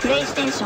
プレイステーション。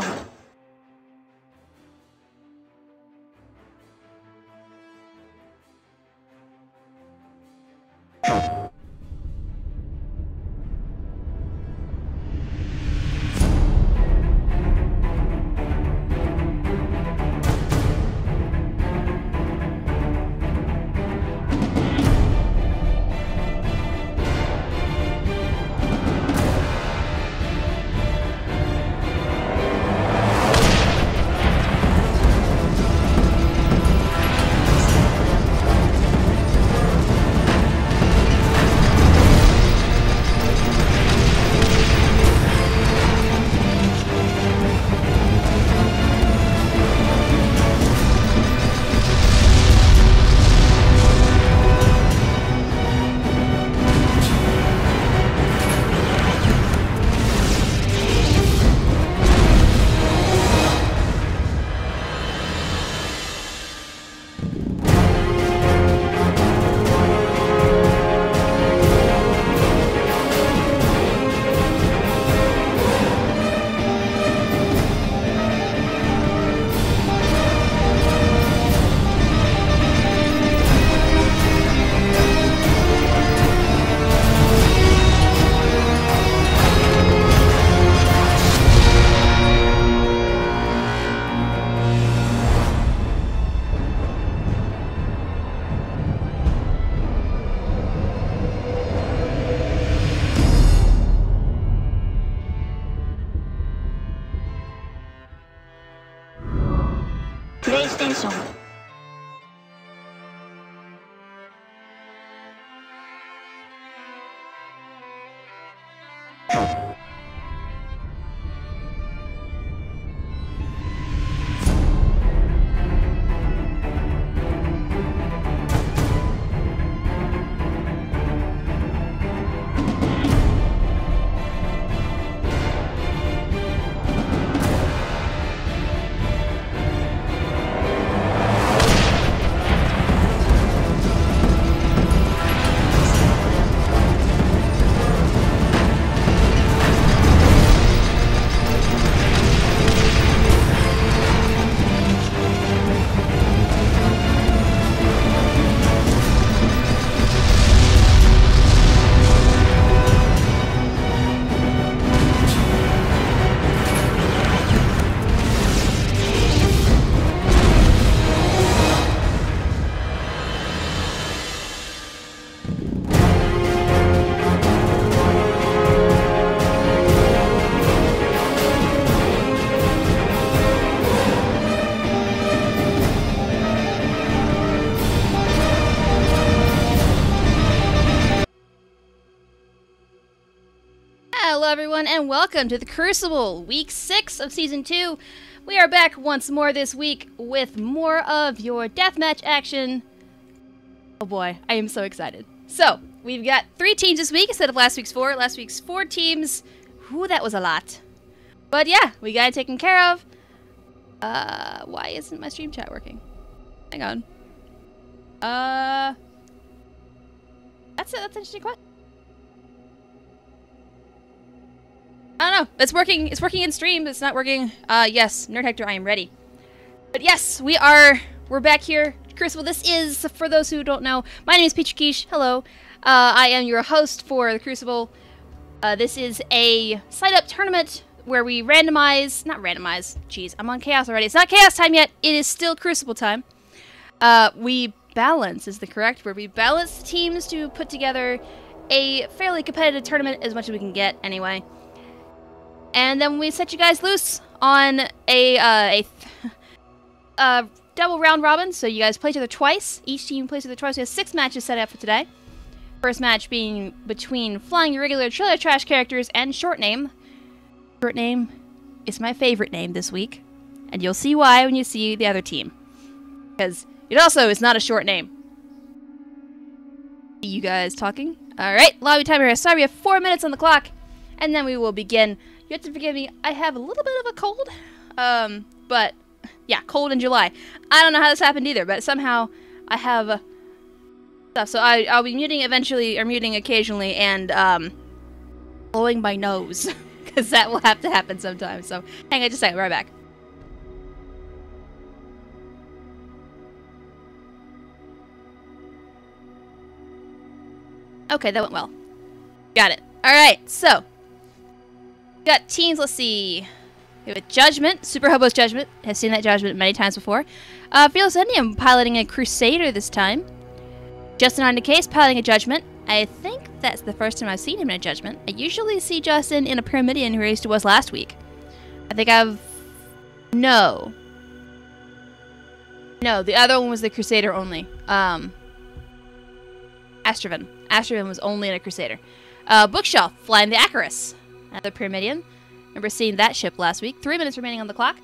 プレイステーション。 Hello everyone and welcome to the Crucible, week 6 of season 2. We are back once more this week with more of your deathmatch action. Oh boy, I am so excited. So, we've got 3 teams this week instead of last week's 4. Last week's 4 teams. Whew, that was a lot. But yeah, we got it taken care of. Why isn't my stream chat working? Hang on. That's an interesting question. I don't know. It's working in stream, but it's not working. Yes, Nerd Hector, I am ready. But yes, we're back here. Crucible, this is, for those who don't know, my name is Peach Quiche. Hello. I am your host for the Crucible. This is a side-up tournament where we not randomize. Jeez, I'm on Chaos already. It's not Chaos time yet. It is still Crucible time. We balance is the correct word. We balance the teams to put together a fairly competitive tournament as much as we can get anyway. And then we set you guys loose on a double round robin, so you guys play each other twice. Each team plays each other twice. We have 6 matches set up for today. First match being between Flying Irregular Trailer Trash characters and Short Name. Short Name is my favorite name this week, and you'll see why when you see the other team. Because it also is not a short name. You guys talking? Alright, lobby timer here. Sorry, we have 4 minutes on the clock, and then we will begin. You have to forgive me, I have a little bit of a cold. But, yeah, cold in July. I don't know how this happened either, but somehow I have stuff. So I'll be muting eventually, or muting occasionally, and blowing my nose. because that will have to happen sometime. So hang on just a second, right back. Okay, that went well. Got it. Alright, so. Got teams, let's see. We have a Judgment. Super Hobo's Judgment. Have seen that Judgment many times before. Fearless Indian piloting a Crusader this time. Justin on the case piloting a Judgment. I think that's the first time I've seen him in a Judgment. I usually see Justin in a Pyramidion who he was last week. I think I've... No. No, the other one was the Crusader only. Astravan. Astravan was only in a Crusader. Bookshelf, flying the Acarus. Another Pyramidion. Remember seeing that ship last week. 3 minutes remaining on the clock.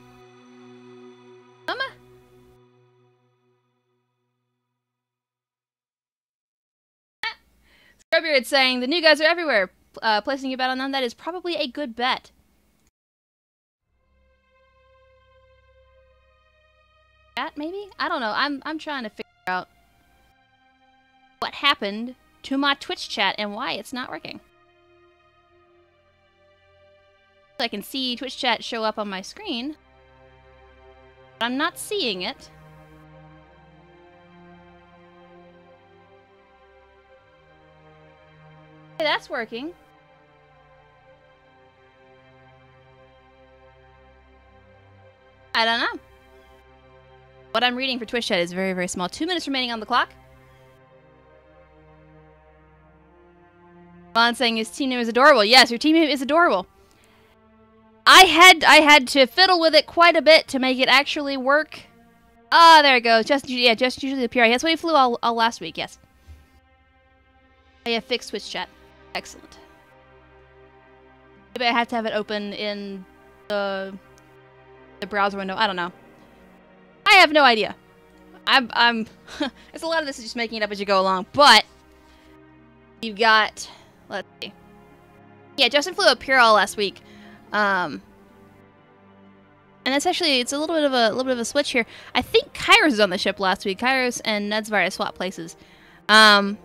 Scrubbeard saying, the new guys are everywhere. Placing your bet on them, that is probably a good bet. That maybe? I don't know. I'm trying to figure out what happened to my Twitch chat and why it's not working. I can see Twitch chat show up on my screen, but I'm not seeing it. Okay, that's working. I don't know. What I'm reading for Twitch chat is very, very small. 2 minutes remaining on the clock. Vaughn saying his team name is adorable. Yes, your team name is adorable. I had to fiddle with it quite a bit to make it actually work. Ah, there it goes. Just usually the PRI. That's why he flew all last week. Yes. I have fixed Twitch chat. Excellent. Maybe I have to have it open in the browser window. I don't know. I have no idea. I'm. It's a lot of this is just making it up as you go along. But you've got. Let's see. Yeah, Justin flew up Purell last week. And it's actually it's a little bit of a switch here. I think Kairos was on the ship last week. Kairos and Nedzvar swap places. Yeah,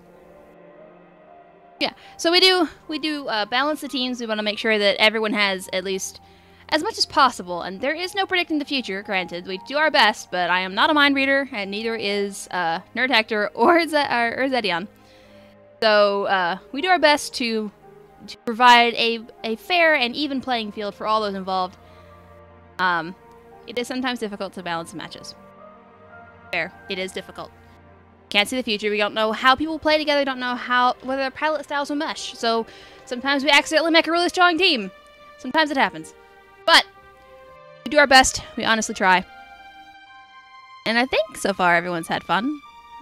so we do balance the teams. We want to make sure that everyone has at least as much as possible. And there is no predicting the future. Granted, we do our best, but I am not a mind reader, and neither is Nerd Hector or Zedion. So we do our best to provide a fair and even playing field for all those involved. It is sometimes difficult to balance matches. Fair. It is difficult. Can't see the future. We don't know how people play together. Don't know whether their pilot styles will mesh. So sometimes we accidentally make a really strong team. Sometimes it happens. But we do our best. We honestly try. And I think so far everyone's had fun.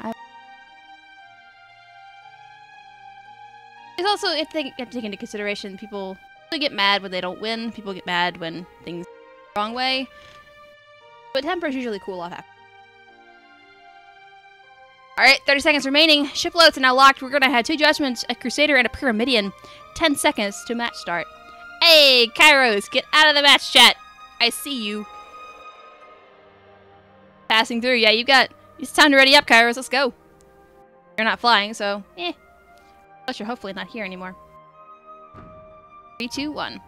It's also, if they have to take into consideration, people get mad when they don't win. People get mad when things go the wrong way. But tempers usually cool off after. Alright, 30 seconds remaining. Ship loads are now locked. We're going to have 2 Judgments, a Crusader, and a Pyramidion. 10 seconds to match start. Hey, Kairos, get out of the match chat. I see you. Passing through. Yeah, it's time to ready up, Kairos. Let's go. You're not flying, so, eh. But you're hopefully not here anymore. 3, 2, 1.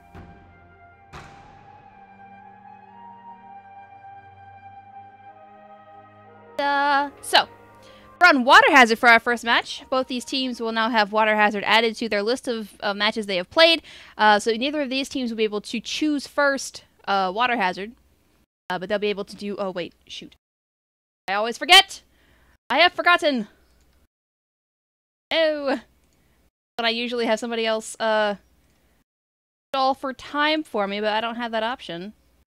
So, we're on Water Hazard for our first match. Both these teams will now have Water Hazard added to their list of matches they have played. So neither of these teams will be able to choose first Water Hazard. But they'll be able to do... Oh, wait. Shoot. I always forget! I have forgotten! Oh! But I usually have somebody else stall for time for me, but I don't have that option.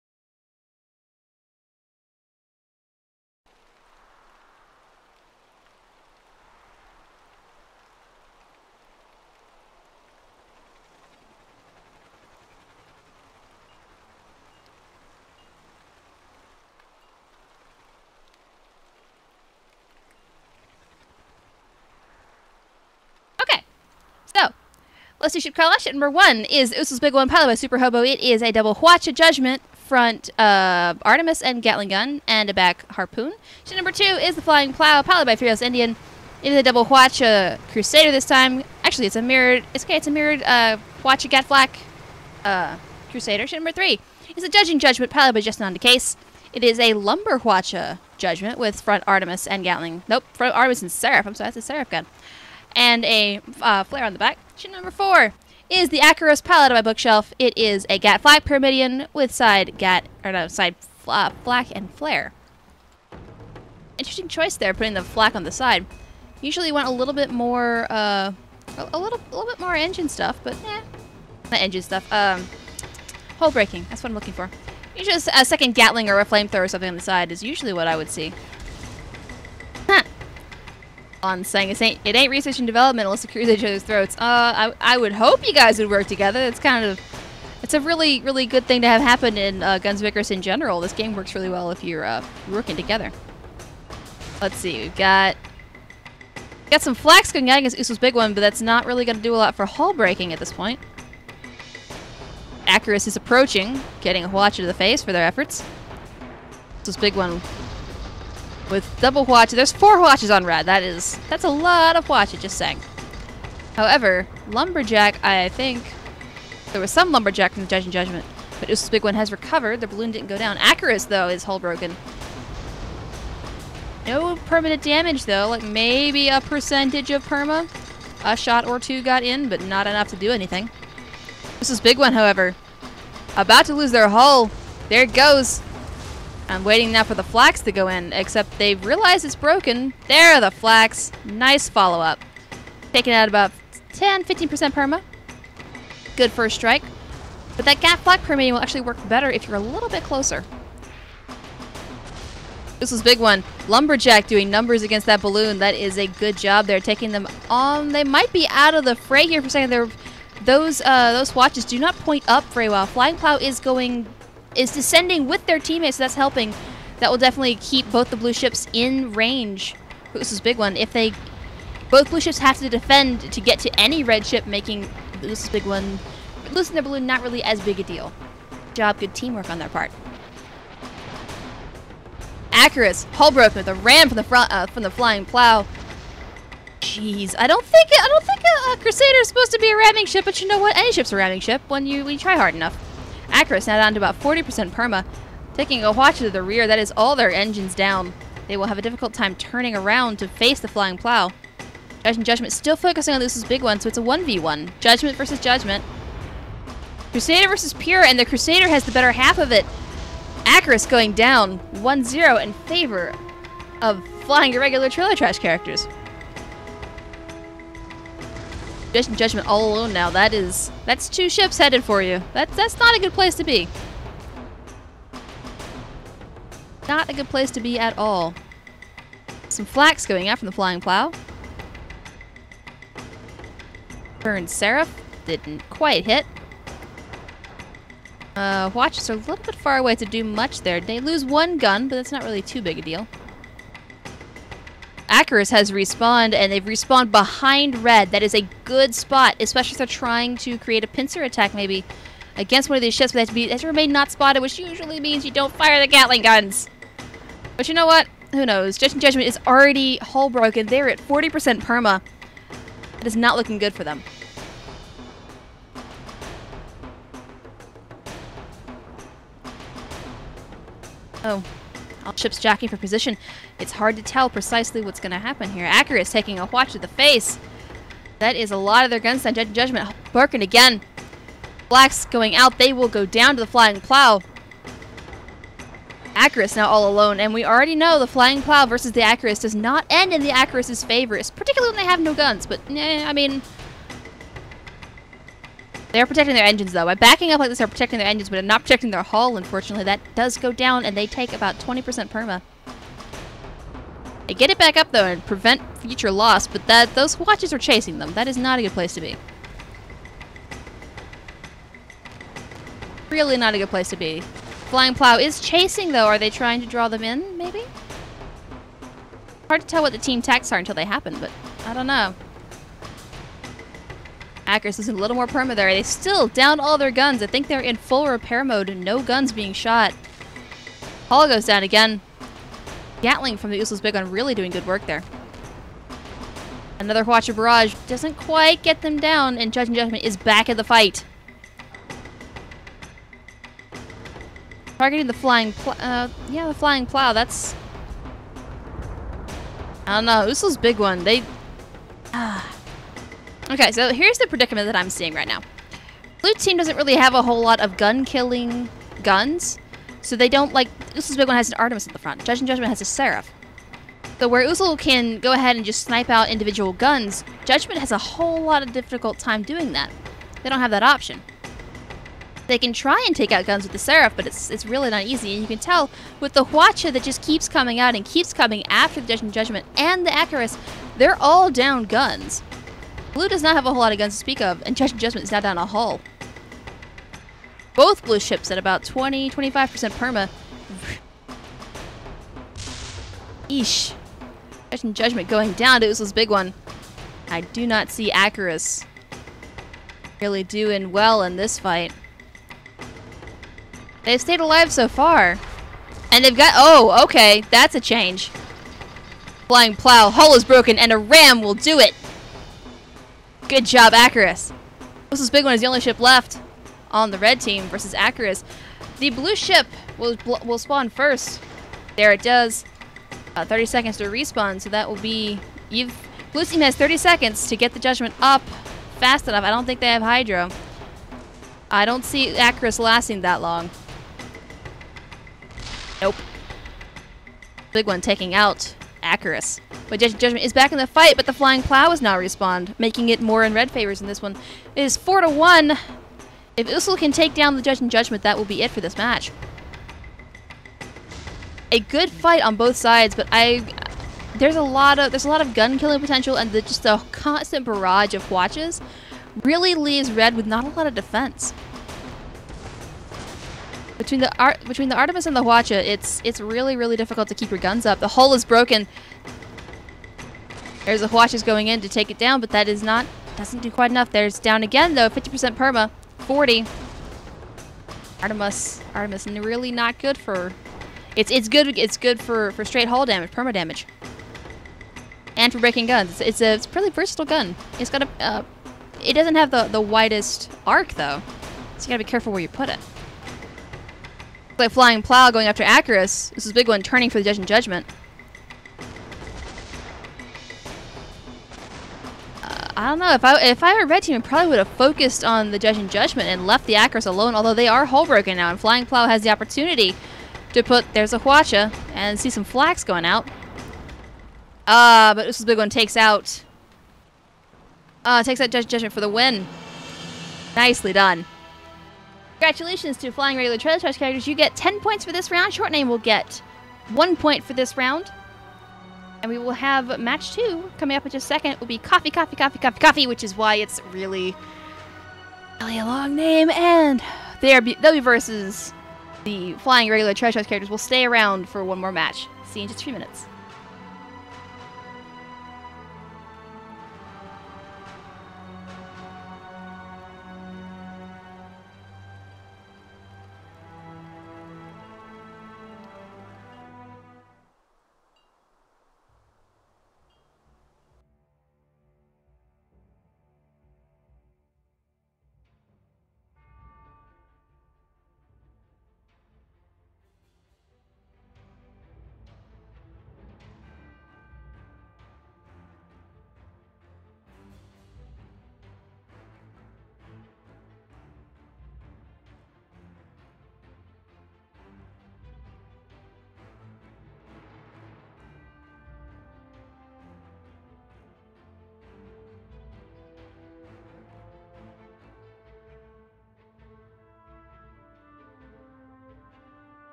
Let's do ship clash. Number 1 is Useless Big One, piloted by Super Hobo. It is a double Hwacha Judgment, front Artemis and Gatling Gun, and a back Harpoon. Ship number 2 is the Flying Plow, piloted by Fearless Indian. It is a double Hwacha Crusader this time. Actually, it's a mirrored Hwacha Gat Flak Crusader. Ship number 3 is a Judging Judgment piloted by Justin on the case. It is a Lumberwatcha Judgment with front Artemis and Gatling. Nope, front Artemis and Seraph. I'm sorry, that's a Seraph gun. And a flare on the back. Ship number 4 is the Acheros piloted by Bookshelf. It is a Gat Flak Pyramidion with side flak and flare. Interesting choice there, putting the flak on the side. Usually you want a little bit more, a little bit more engine stuff, but not engine stuff. Hull breaking. That's what I'm looking for. Usually a second Gatling or a flamethrower or something on the side is usually what I would see. Huh. On saying it ain't research and development unless the crews at each other's throats. I would hope you guys would work together. It's a really, really good thing to have happen in Guns of Icarus in general. This game works really well if you're working together. Let's see, we've got some flax going out against Uso's big one, but that's not really going to do a lot for hull breaking at this point. Acheros is approaching, getting a Watcher to the face for their efforts. Uso's big one with double Watcher. There's 4 Watches on Rad. That's a lot of Watcher, just saying. However, Lumberjack, I think there was some Lumberjack from the Judging Judgment, but Uso's big one has recovered. The balloon didn't go down. Acheros, though, is hull broken. No permanent damage, though. Like, maybe a percentage of perma. A shot or 2 got in, but not enough to do anything. This is big one, however. About to lose their hull. There it goes. I'm waiting now for the flax to go in, except they've realized it's broken. There are the flax. Nice follow-up. Taking out about 10-15% perma. Good first strike. But that Gat Flak Pyramidion will actually work better if you're a little bit closer. This was big one. Lumberjack doing numbers against that balloon. That is a good job. They're taking them on. They might be out of the fray here for a second. Those watches do not point up very well. Flying Plow is descending with their teammates, so that's helping. That will definitely keep both the blue ships in range. This is big one. Both blue ships have to defend to get to any red ship, making this big one losing their balloon not really as big a deal. Good job, good teamwork on their part. Acheros, hull broken with a ram from the front from the Flying Plow. Jeez, I don't think a Crusader is supposed to be a ramming ship, but you know what? Any ship's a ramming ship when you try hard enough. Acheros now down to about 40% perma, taking a Watcher to the rear. That is all their engines down. They will have a difficult time turning around to face the Flying Plow. Judgment still focusing on Luce's big one, so it's a 1v1. Judgment versus Judgment. Crusader versus Pure, and the Crusader has the better half of it. Acheros going down 1-0 in favor of flying irregular trailer trash characters. Judgment all alone now. That's 2 ships headed for you. That's not a good place to be. Not a good place to be at all. Some flax going out from the Flying Plow. Burn Seraph didn't quite hit. Watches are a little bit far away to do much there. They lose 1 gun, but that's not really too big a deal. Acheros has respawned, and they've respawned behind red. That is a good spot, especially if they're trying to create a pincer attack maybe against one of these ships, but they have to remain not spotted, which usually means you don't fire the Gatling guns. But you know what? Who knows? Judging Judgment is already hull broken. They're at 40% perma. It is not looking good for them. Oh, all ships jockeying for position. It's hard to tell precisely what's going to happen here. Acheros taking a watch to the face. That is a lot of their guns on Judgment. Barking again. Blacks going out. They will go down to the Flying Plow. Acheros now all alone, and we already know the Flying Plow versus the Acheros does not end in the Acheros' favor, particularly when they have no guns, but I mean, they're protecting their engines, though. By backing up like this, they're protecting their engines, but not protecting their hull, unfortunately. That does go down, and they take about 20% perma. They get it back up, though, and prevent future loss, but those watches are chasing them. That is not a good place to be. Really not a good place to be. Flying Plow is chasing, though. Are they trying to draw them in, maybe? Hard to tell what the team tactics are until they happen, but I don't know. Acheros is a little more perma there. They still down all their guns. I think they're in full repair mode and no guns being shot. Hull goes down again. Gatling from the Useless Big One really doing good work there. Another Watcher Barrage doesn't quite get them down, and Judging Judgment is back in the fight. Targeting the flying yeah, the flying plow, that's... I don't know, Usul's big one, they... Okay, so here's the predicament that I'm seeing right now. Blue team doesn't really have a whole lot of gun-killing guns, so they don't, like... Usul's big one has an Artemis at the front. Judge and Judgment has a Seraph. So where Usul can go ahead and just snipe out individual guns, Judgment has a whole lot of difficult time doing that. They don't have that option. They can try and take out guns with the Seraph, but it's really not easy. And you can tell with the Hwacha that just keeps coming out and keeps coming after the Judge and Judgment and the Icarus, they're all down guns. Blue does not have a whole lot of guns to speak of, and Judge and Judgment is now down a hull. Both blue ships at about 20-25% perma. Eesh. Judge and Judgment going down to Usul's big one. I do not see Icarus really doing well in this fight. They've stayed alive so far. And they've got... Oh, okay. That's a change. Flying plow. Hull is broken, and a ram will do it. Good job, Icarus. Usul's big one is the only ship left on the red team versus Icarus. The blue ship will spawn first. There it does. 30 seconds to respawn, so that will be... Blue team has 30 seconds to get the Judgment up fast enough. I don't think they have Hydro. I don't see Icarus lasting that long. Nope. Big one taking out Icarus. But Judgment is back in the fight, but the flying plow is now respawned, making it more in red favors in this one. It is 4-1. If Usul can take down the Judge and Judgment, that will be it for this match. A good fight on both sides, but there's a lot of gun killing potential, and just a constant barrage of Hwachas really leaves red with not a lot of defense. Between the Artemis and the Hwacha, it's really difficult to keep your guns up. The hull is broken. There's the Hwachas going in to take it down, but that doesn't do quite enough. There's down again though, 50% perma, 40. Artemis really not good for. It's good for straight hull damage, perma damage, and for breaking guns. It's a pretty versatile gun. It's got a it doesn't have the widest arc though, so you gotta be careful where you put it. Like flying plow going after Icarus. This is a big one, turning for the Judge and Judgment. I don't know, if I were red team, I probably would have focused on the Judge and Judgment and left the Icarus alone, although they are hull broken now, and flying plow has the opportunity to put... There's a Hwacha, and see some flax going out. But this is a big one, takes out Judge and Judgment for the win. Nicely done. Congratulations to Flying Regular Trailer Charge characters. You get 10 points for this round. Short Name will get 1 point for this round. And we will have match 2 coming up in just a second. It will be Coffee, Coffee, Coffee, Coffee, Coffee, which is why it's really a long name. And they'll be versus the Flying Regular Trailer Charge characters. Will stay around for one more match. See you in just 3 minutes.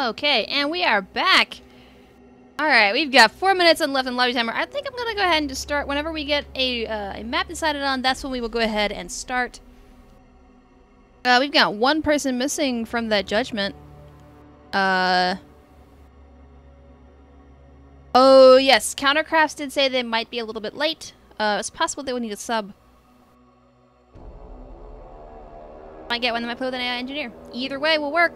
Okay, and we are back. Alright, we've got 4 minutes left in lobby timer. I think I'm gonna go ahead and just start. Whenever we get a map decided on, that's when we will go ahead and start. We've got one person missing from that judgment. Oh yes, Countercrafts did say they might be a little bit late. It's possible they would need a sub. Might get one that might play with an AI engineer. Either way will work.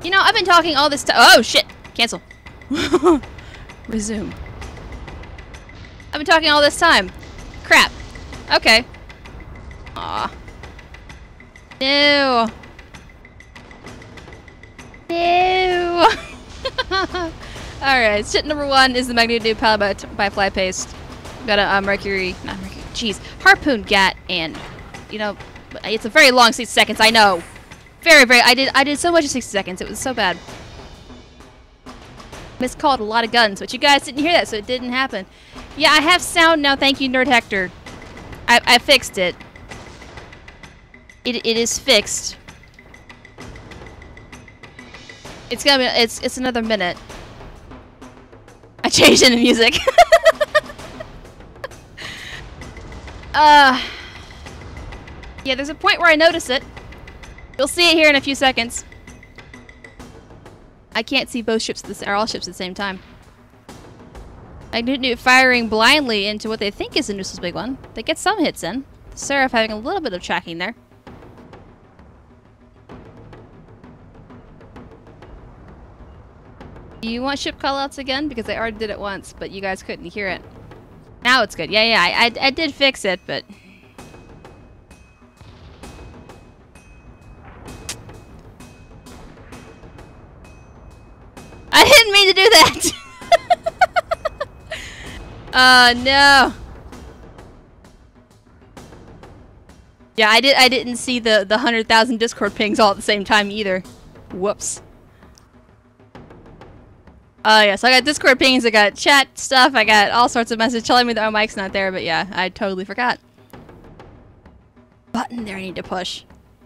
You know, I've been talking all this time. Oh, shit. Cancel. Resume. I've been talking all this time. Crap. Okay. Aw. Ew. Ew. Alright, ship number 1 is the Magnetic Newt powered by Fly Paste. Got a Mercury, not Mercury, jeez, Harpoon Gat, and, you know, it's a very long 60 seconds, I know. Very, I did so much in 60 seconds, it was so bad. Miscalled a lot of guns, but you guys didn't hear that, so it didn't happen. Yeah, I have sound now, thank you, Nerd Hector. I fixed it. It is fixed. It's gonna be, it's another minute. I changed into music. Yeah, there's a point where I notice it. You'll see it here in a few seconds. I can't see both ships or all ships at the same time. Magnetic Newt firing blindly into what they think is a Nusel's big one. They get some hits in. Seraph having a little bit of tracking there. Do you want ship callouts again? Because I already did it once, but you guys couldn't hear it. Now it's good. Yeah, I did fix it, but... I didn't mean to do that! No. Yeah, I didn't see the 100,000 Discord pings all at the same time either. Whoops. Yeah, so I got Discord pings, I got chat stuff, I got all sorts of messages telling me that my mic's not there, but yeah, I totally forgot. Button there I need to push.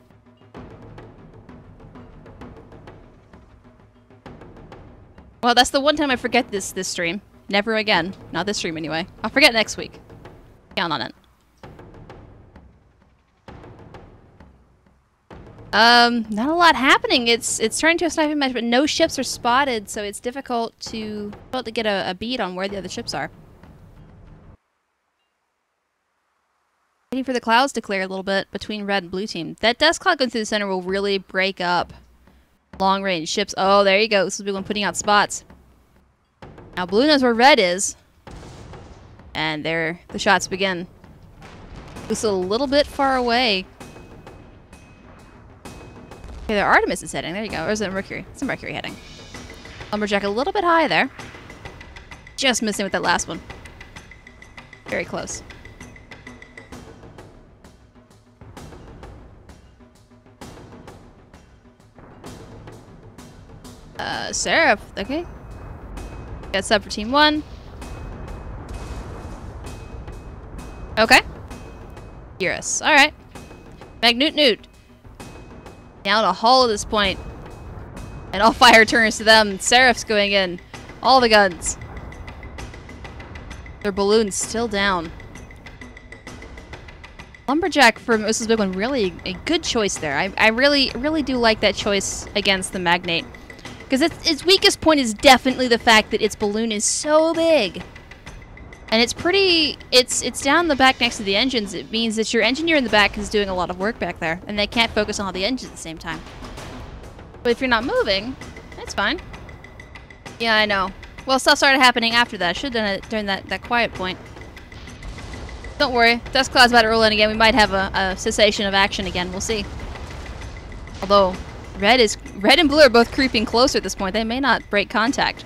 Well, that's the one time I forget this stream. Never again. Not this stream anyway. I'll forget next week. Count on it. Not a lot happening. It's turning to a sniping match, but no ships are spotted, so it's difficult to get a bead on where the other ships are. Waiting for the clouds to clear a little bit between red and blue team. That dust cloud going through the center will really break up long-range ships. Oh, there you go. This is the one putting out spots. Now blue knows where red is, and there the shots begin. It's a little bit far away. Okay, their Artemis is heading. There you go. Or is it Mercury? It's a Mercury heading. Lumberjack a little bit high there. Just missing with that last one. Very close. Seraph. Okay. Got sub for team 1. Okay. Eurus. Alright. Magnetic Newt. Down a hull at this point. And all fire turns to them. Seraph's going in. All the guns. Their balloon's still down. Lumberjack from Nusel's big one, really a good choice there. I really do like that choice against the Magnate. Because its weakest point is definitely the fact that its balloon is so big. And it's down the back next to the engines. It means that your engineer in the back is doing a lot of work back there, and they can't focus on all the engines at the same time. But if you're not moving, that's fine. Yeah, I know. Well, stuff started happening after that. I should have done it during that quiet point. Don't worry. Dust cloud's about to roll in again. We might have a cessation of action again. We'll see. Although, red and blue are both creeping closer at this point. They may not break contact.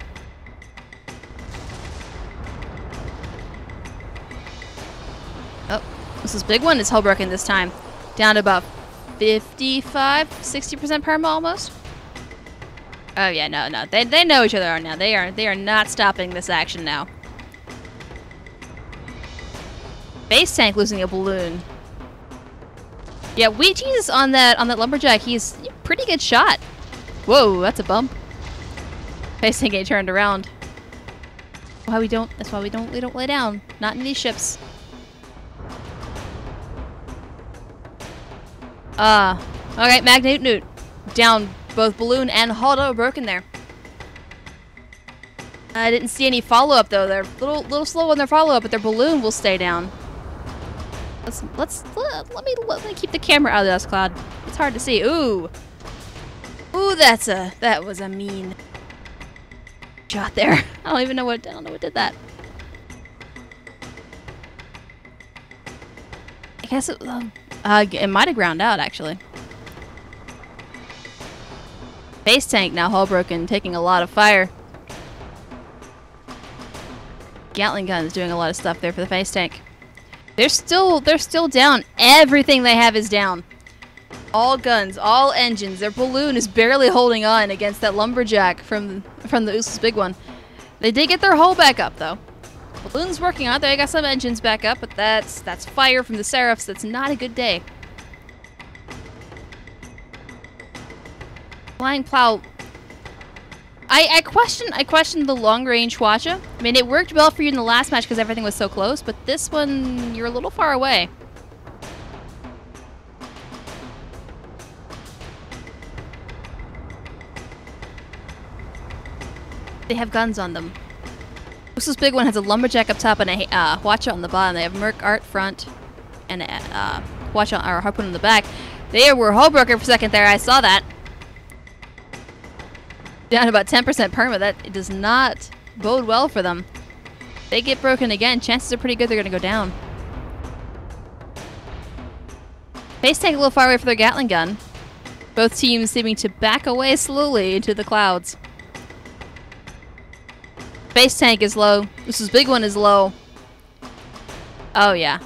Oh, this is big one. It's hull broken this time. Down to about 55, 60% perma almost. Oh yeah, no. They know each other now. They are not stopping this action now. Base tank losing a balloon. Yeah, Wheat Jesus on that lumberjack. He's a pretty good shot. Whoa, that's a bump. Base tank ain't turned around. That's why we don't lay down. Not in these ships. Okay, Magnetic Newt. Down both balloon and hull broken there. I didn't see any follow-up though. They're a little slow on their follow-up, but their balloon will stay down. Let me keep the camera out of the dust cloud. It's hard to see. Ooh. Ooh, that was a mean shot there. I don't know what did that. I guess it might have ground out actually. Base tank now hull broken, taking a lot of fire. Gatling gun is doing a lot of stuff there for the face tank. They're still down. Everything they have is down. All guns, all engines. Their balloon is barely holding on against that lumberjack from the Usos big one. They did get their hull back up though. Balloon's working out there. I got some engines back up, but that's fire from the Seraphs. That's not a good day. Flying plow. I question the long range Hwacha. I mean, it worked well for you in the last match because everything was so close, but this one you're a little far away. They have guns on them. Usos big one has a lumberjack up top and a Hwacha on the bottom. They have Merc Art front and a Hwacha or Harpoon on the back. They were hull broken for a second there. I saw that. Down about 10% perma. That does not bode well for them. They get broken again. Chances are pretty good they're going to go down. Base tank a little far away for their Gatling gun. Both teams seeming to back away slowly into the clouds. Base tank is low. This big one is low. Oh yeah.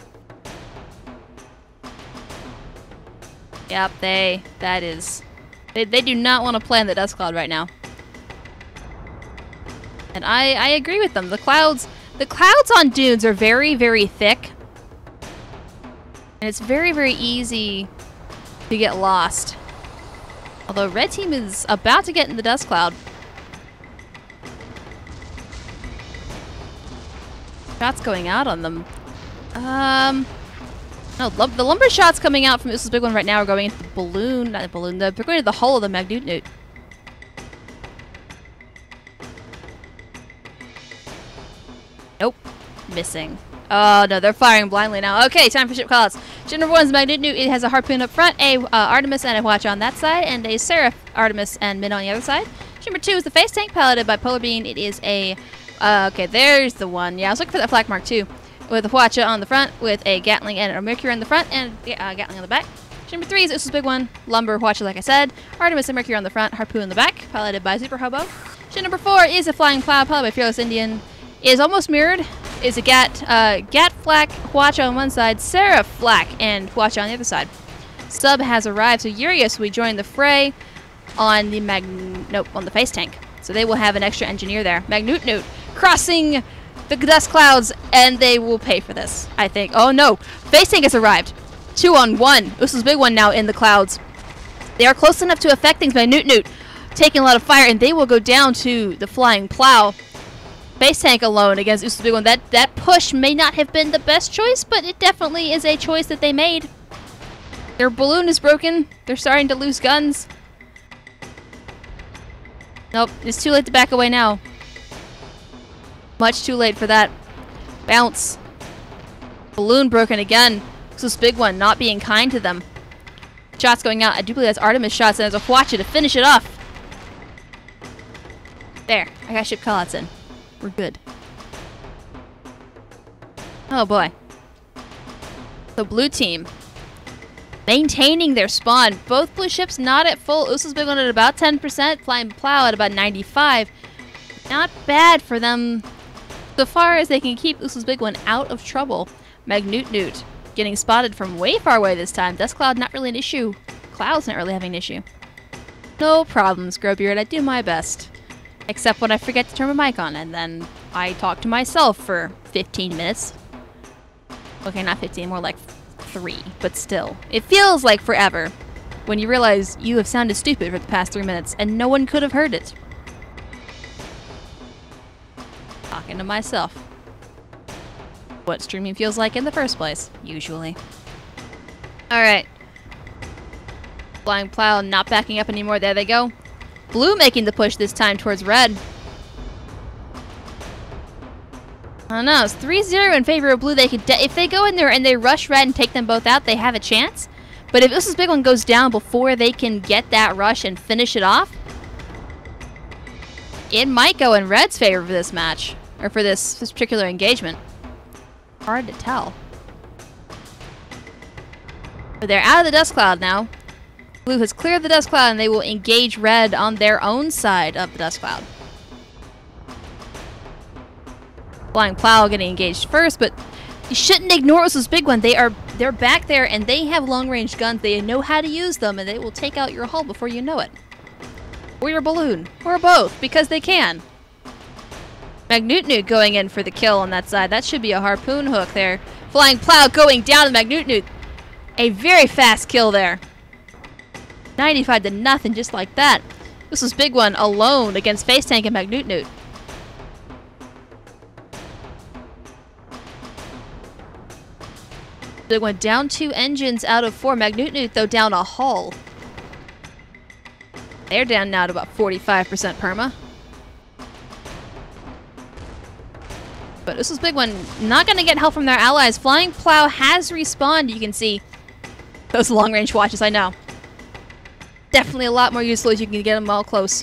Yep, they do not want to play in the dust cloud right now. And I agree with them. The clouds on dunes are very, very thick. And it's very, very easy to get lost. Although red team is about to get in the dust cloud. Shots going out on them. No, the lumber shots coming out from this big one right now are going into the balloon, not the balloon, they're going to the hull of the Magnute. Nope. Missing. Oh no, they're firing blindly now. Okay, time for ship callouts. Ship number 1's Magnute. It has a Harpoon up front, a Artemis and a Hwacha on that side, and a Seraph, Artemis, and Min on the other side. Ship number 2 is the face tank piloted by Polar Bean. It is a okay, there's the one. Yeah, I was looking for that flak mark too. With a Hwacha on the front, with a Gatling and a Mercury on the front, and Gatling on the back. Number 3 is Usos big one, Lumber, Hwacha like I said, Artemis and Mercury on the front, Harpoon on the back, piloted by Super Hobo. Ship number 4 is a Flying Plow, piloted by Fearless Indian. Is almost mirrored. Is a Gat Flak, Hwacha on one side, Seraph Flak, and Hwacha on the other side. Sub has arrived, so Urius will join the fray on the on the face tank. So they will have an extra engineer there. Magnute crossing the dust clouds, and they will pay for this, I think. Oh no, face tank has arrived. 2-on-1. Usos big one now in the clouds. They are close enough to affect things by Newt taking a lot of fire, and they will go down to the Flying Plow. Base tank alone against Usos big one. That push may not have been the best choice, but it definitely is a choice that they made. Their balloon is broken. They're starting to lose guns. Nope, it's too late to back away now. Much too late for that. Bounce. Balloon broken again. This big one not being kind to them. Shots going out. I do believe that's Artemis shots, and there's a Hwacha to finish it off. There. I got ship callouts in. We're good. Oh boy. The blue team maintaining their spawn. Both blue ships not at full. Usos big one at about 10%. Flying Plow at about 95%. Not bad for them. So far as they can keep Usos big one out of trouble. Magnute getting spotted from way far away this time. Dust cloud not really an issue. Cloud's not really having an issue. No problems, Growbeard. I do my best. Except when I forget to turn my mic on, and then I talk to myself for 15 minutes. Okay, not 15, more like 3, but still. It feels like forever when you realize you have sounded stupid for the past 3 minutes and no one could have heard it. Talking to myself. What streaming feels like in the first place, usually. Alright. Flying Plow not backing up anymore. There they go. Blue making the push this time towards red. I don't know. It's 3-0 in favor of blue. They could, if they go in there and they rush red and take them both out, they have a chance. But if this big one goes down before they can get that rush and finish it off, it might go in Red's favor for this match. Or for this particular engagement. Hard to tell. But they're out of the dust cloud now. Blue has cleared the dust cloud and they will engage Red on their own side of the dust cloud. Flying Plow getting engaged first, but you shouldn't ignore this big one. They're back there and they have long-range guns. They know how to use them and they will take out your hull before you know it. Or your balloon. Or both, because they can. Magnutnut going in for the kill on that side. That should be a harpoon hook there. Flying Plow going down to Magnutnut. A very fast kill there. 95 to nothing, just like that. This was big one alone against Face Tank and Magnutnut. They went down 2 engines out of 4. Magnutnut, though, down a hull. They're down now to about 45% perma. But this was big one. Not going to get help from their allies. Flying Plow has respawned, you can see. Those long-range watches, I know. Definitely a lot more useful as you can get them all close.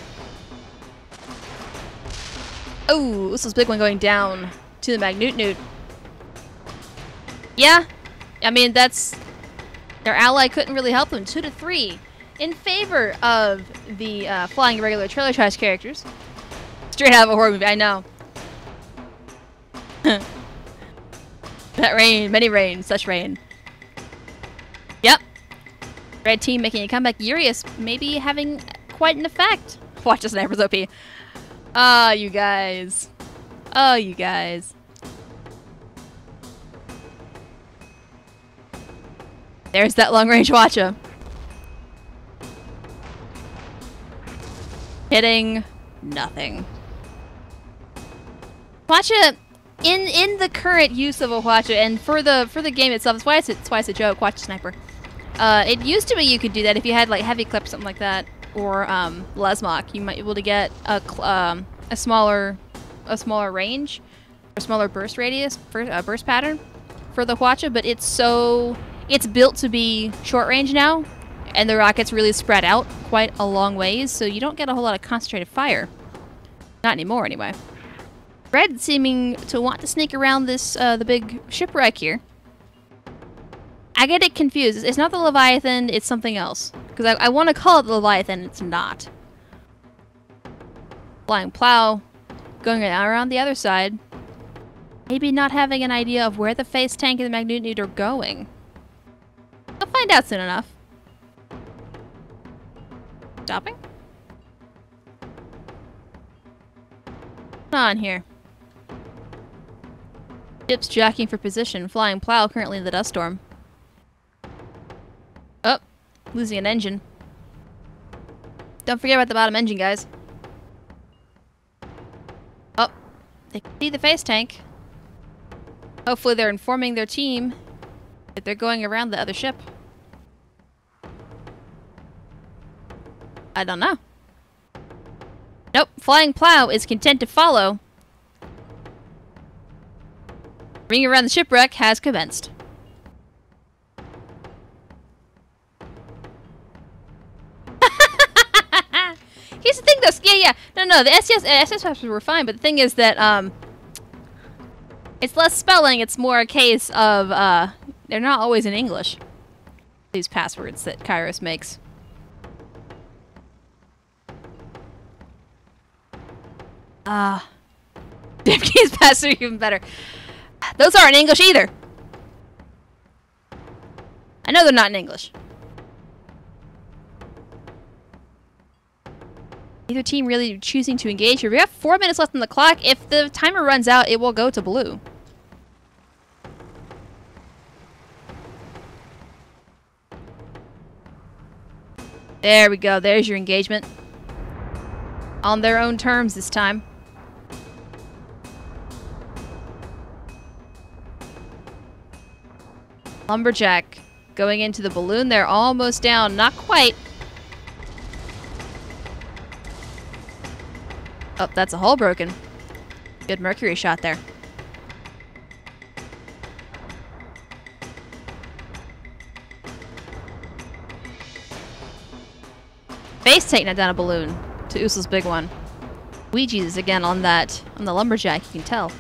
Oh, this was big one going down to the Magnutnut. Yeah, I mean, that's... Their ally couldn't really help them. 2 to 3 in favor of the flying irregular trailer trash characters. Straight out of a horror movie, I know. That rain, many rain, such rain. Yep. Red team making a comeback. Urius maybe having quite an effect. Watch the snipers OP. Ah, you guys. Oh, you guys. There's that long-range Watcha. Hitting nothing. Watcha, in the current use of a Watcha, and for the game itself, that's why it's a joke. Watcha sniper. It used to be you could do that if you had like heavy clip or something like that, or Lesmok. You might be able to get a smaller range, or smaller burst radius, burst pattern for the Watcha. But it's built to be short range now, and the rockets really spread out quite a long ways, so you don't get a whole lot of concentrated fire. Not anymore, anyway. Red seeming to want to sneak around this the big shipwreck here. I get it confused. It's not the Leviathan, it's something else. Because I want to call it the Leviathan, it's not. Flying Plow going around the other side. Maybe not having an idea of where the Face Tank and the Magnutnut are going. I'll find out soon enough. Stopping? What's on here? Ships jockeying for position. Flying Plow currently in the dust storm. Oh, losing an engine. Don't forget about the bottom engine, guys. Oh, they can see the Face Tank. Hopefully they're informing their team that they're going around the other ship. I don't know. Nope, Flying Plow is content to follow. Ring around the shipwreck has commenced. Here's the thing, though. Yeah. No. The SS maps were fine, but the thing is that it's less spelling. It's more a case of they're not always in English. These passwords that Kairos makes. Dipkey's password even better. Those aren't in English either. I know they're not in English. Neither team really choosing to engage here. We have 4 minutes left on the clock. If the timer runs out, it will go to blue. There we go. There's your engagement. On their own terms this time. Lumberjack going into the balloon. They're almost down. Not quite. Oh, that's a hull broken. Good Mercury shot there. face tank, not down a balloon. To Uso's big one. Ouija's again on the lumberjack, you can tell.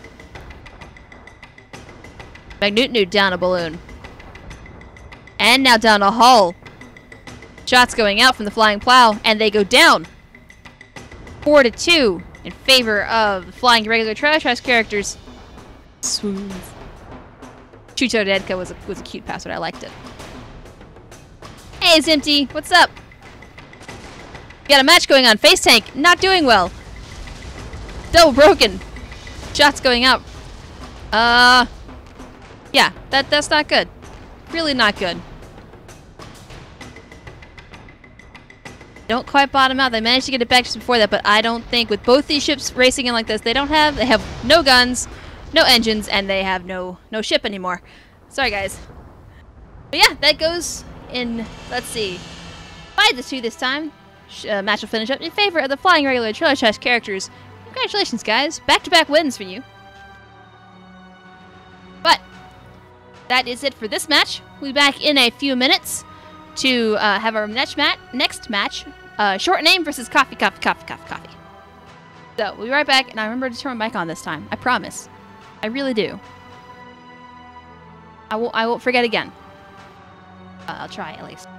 Magnutnu down a balloon. And now down a hull. Shots going out from the flying plow, and they go down. 4-2 in favor of the flying regular trash house characters. Smooth. Chucho Dedka was a cute password. I liked it. Hey, Zimty, what's up? Got a match going on. Face tank, not doing well. Double broken. Shots going out. Yeah, that's not good. Really not good. Don't quite bottom out. They managed to get it back just before that, but I don't think with both these ships racing in like this, they have no guns, no engines, and they have no ship anymore. Sorry, guys. But yeah, that goes in, let's see, 5-2 this time. Match will finish up in favor of the flying regular trailer trash characters. Congratulations, guys. Back-to-back wins for you. But that is it for this match. We'll be back in a few minutes to have our next match. Short name versus coffee. So, we'll be right back, and I remember to turn my mic on this time. I promise. I really do. I won't forget again. I'll try at least.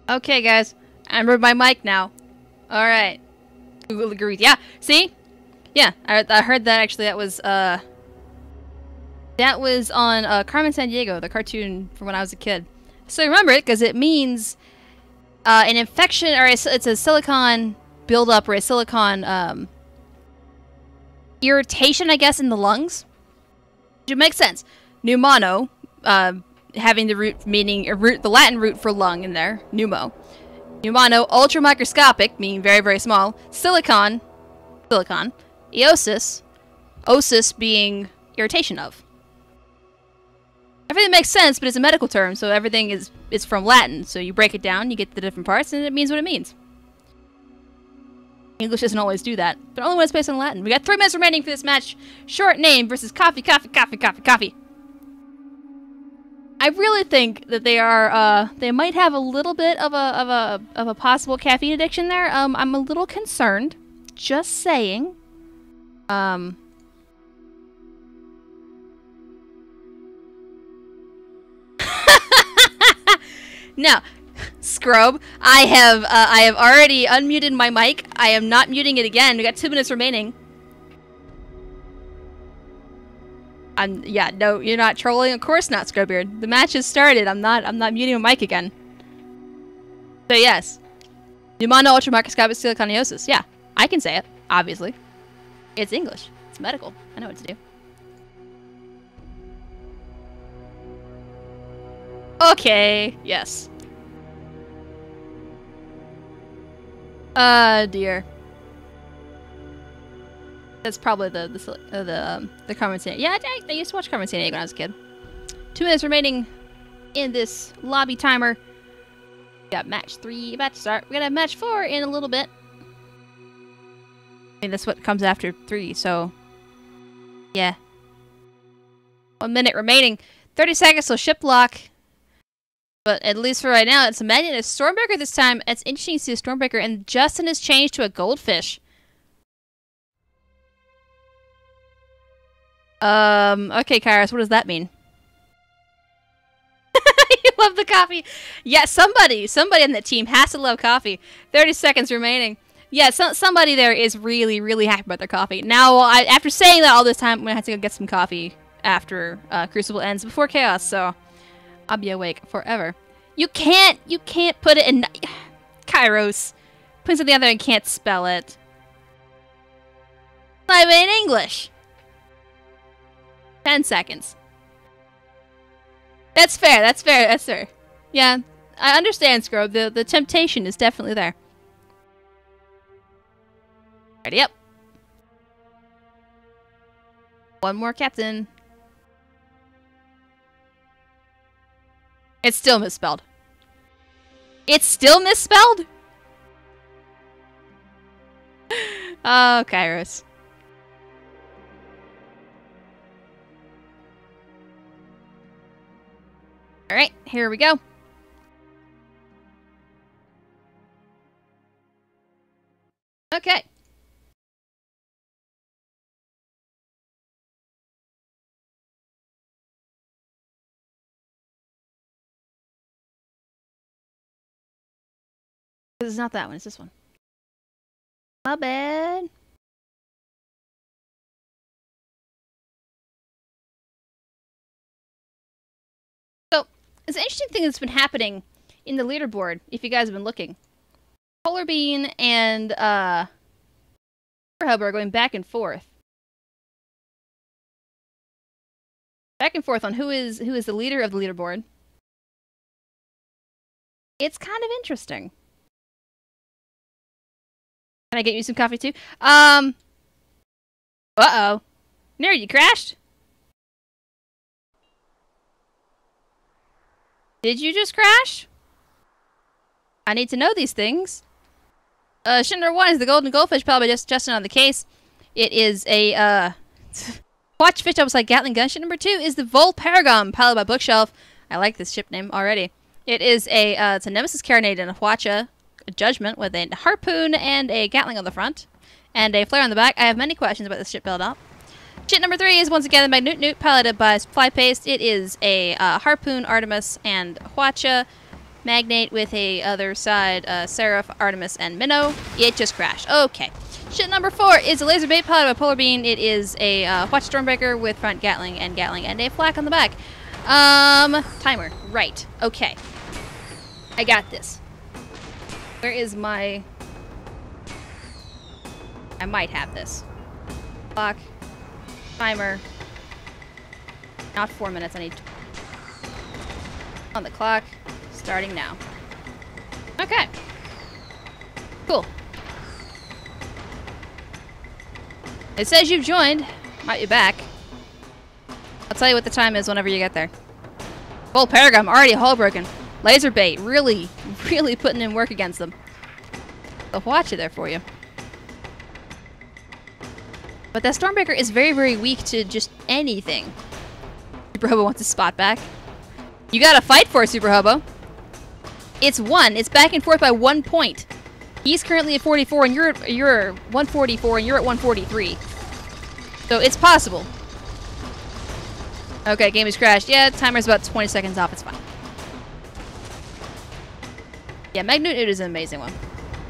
Okay, guys. I remember my mic now. Alright. Google agrees. Yeah, see? Yeah, I heard that actually. That was on Carmen Sandiego, the cartoon from when I was a kid. So I remember it because it means an infection, or it's a silicon buildup, or a silicon irritation, I guess, in the lungs. It makes sense. Pneumono, having the root meaning the Latin root for lung in there, pneumo. Pneumono, ultramicroscopic, meaning very, very small. Silicon, eosis, osis being irritation of. Everything makes sense, but it's a medical term, so everything is from Latin. So you break it down, you get the different parts, and it means what it means. English doesn't always do that, but only when it's based on Latin. We got 3 minutes remaining for this match. Short name versus coffee, coffee, coffee, coffee, coffee. I really think that they are, they might have a little bit of a possible caffeine addiction there. I'm a little concerned. Just saying. Now, Scrub, I have already unmuted my mic. I am not muting it again. We got 2 minutes remaining. Yeah, no, you're not trolling. Of course not, Scrubbeard. The match has started. I'm not muting my mic again. So yes. Pneumono ultramicroscopic siliconiosis. Yeah, I can say it, obviously. It's English. It's medical. I know what to do. Okay, yes. Dear. That's probably the Carmen Sandiego. Yeah, I used to watch Carmen Sandiego when I was a kid. 2 minutes remaining in this lobby timer. We got match 3 about to start. We're gonna have match 4 in a little bit. I mean, that's what comes after 3, so... yeah. 1 minute remaining. 30 seconds till ship lock. But at least for right now, it's a Magnet and a Stormbreaker this time. It's interesting to see a Stormbreaker, and Justin has changed to a Goldfish. Okay, Kairos, what does that mean? You love the coffee. Yeah, somebody on that team has to love coffee. 30 seconds remaining. Yeah, somebody there is really, really happy about their coffee. Now, after saying that all this time, I'm gonna have to go get some coffee after Crucible ends before Chaos, so I'll be awake forever. You can't put it in... Kairos. Put something out there and can't spell it. It's not even in English. 10 seconds. That's fair, that's fair, that's fair. Yeah, I understand, Scrub. The temptation is definitely there. Ready up. One more captain. It's still misspelled. It's still misspelled? Oh, Kairos. Alright, here we go. Okay. This is not that one, it's this one. My bad. So, it's an interesting thing that's been happening in the leaderboard, if you guys have been looking. Polar Bean and Hub are going back and forth. Back and forth on who is the leader of the leaderboard. It's kind of interesting. Can I get you some coffee too? Uh-oh. Nerd, you crashed? Did you just crash? I need to know these things. Ship number 1 is the Golden Goldfish, probably just Justin on the case. It is a, Watch Fish Double Sight Gatling Gun. Ship number 2 is the Vol Paragon, piloted by Bookshelf. I like this ship name already. It is a, it's a Nemesis Carronade and a Hwacha Judgment with a harpoon and a Gatling on the front. And a flare on the back. I have many questions about this ship build up. Ship number 3 is once again the Magnute, piloted by Flypaste. It is a Harpoon, Artemis, and Hwacha. Magnate with a other side, Seraph, Artemis, and Minnow. It just crashed. Okay. Ship number 4 is a laser bait pod with a polar beam. It is a Watch Stormbreaker with front Gatling, and a flak on the back. Timer. Right. Okay. I got this. Where is my... I might have this. Clock. Timer. Not 4 minutes. I need... On the clock. Starting now. Okay. Cool. It says you've joined. Might be back. I'll tell you what the time is whenever you get there. Full Paragon, already hull broken. Laser bait, really putting in work against them. They'll watch it there for you. But that Stormbreaker is very weak to just anything. Super Hobo wants his spot back. You gotta fight for it, Super Hobo. It's 1. It's back and forth by 1 point. He's currently at 44, and you're 144, and you're at 143. So it's possible. Okay, game has crashed. Yeah, timer's about 20 seconds off. It's fine. Yeah, Magnate is an amazing one.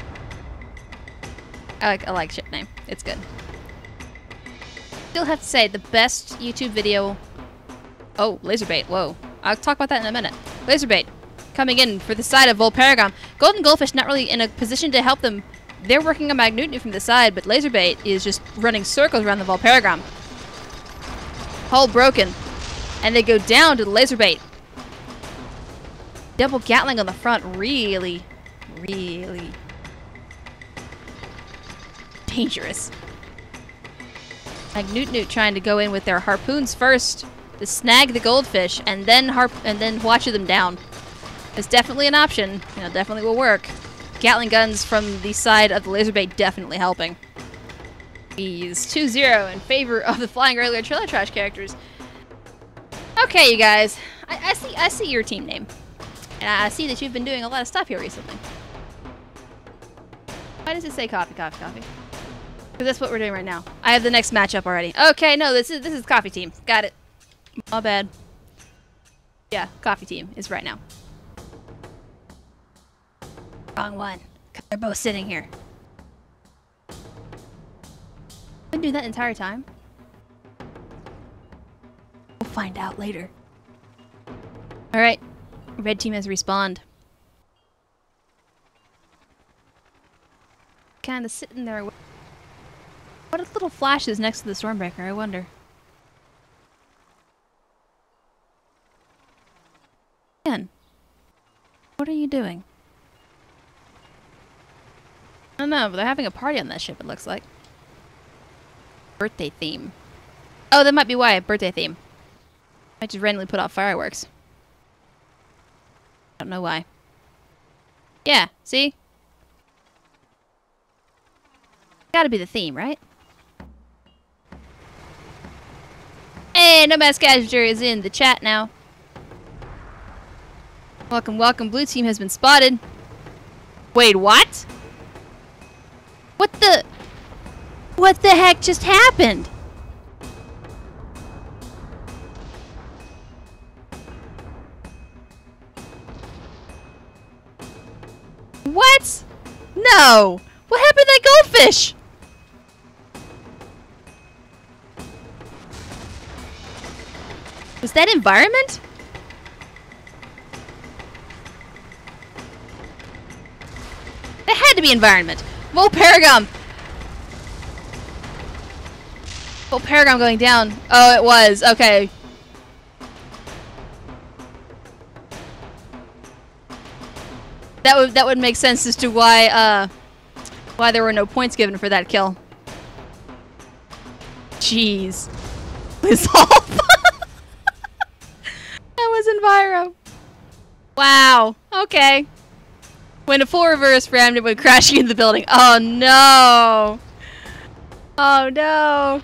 I like ship name. It's good. Still have to say, the best YouTube video... Oh, Laserbait. Whoa. I'll talk about that in a minute. Laserbait. Coming in for the side of Volparagon. Golden Goldfish not really in a position to help them. They're working on Magnute from the side, but Laserbait is just running circles around the Volparagon. Hull broken. And they go down to the Laserbait. Double Gatling on the front. Really dangerous. Magnute trying to go in with their harpoons first to snag the goldfish and then watch them down. It's definitely an option. You know, definitely will work. Gatling guns from the side of the Laserbait definitely helping. He's 2-0 in favor of the Flying Earlier Trailer Trash characters. Okay, you guys. I see your team name. And I see that you've been doing a lot of stuff here recently. Why does it say coffee? Because that's what we're doing right now. I have the next matchup already. Okay, no, this is coffee team. Got it. My bad. Yeah, coffee team is right now. Wrong one. 'Cause they're both sitting here. I've been doing that entire time. We'll find out later. Alright. Red team has respawned. Kind of sitting there. What are the little flashes next to the Stormbreaker? I wonder. Man, what are you doing? I don't know, but they're having a party on that ship, it looks like. Birthday theme. Oh, that might be why. Birthday theme. Might just randomly put off fireworks. I don't know why. Yeah, see? Gotta be the theme, right? Hey, Nomad Scavenger is in the chat now. Welcome, welcome. Blue team has been spotted. Wait, what? What the heck just happened? What? No! What happened to that goldfish? Was that environment? That had to be environment. Volparagon! Volparagon going down. Oh, it was. Okay. That would make sense as to why there were no points given for that kill. Jeez. Resolve. That was Enviro. Wow. Okay. When a full reverse rammed, it went crashing into the building. Oh no. Oh no.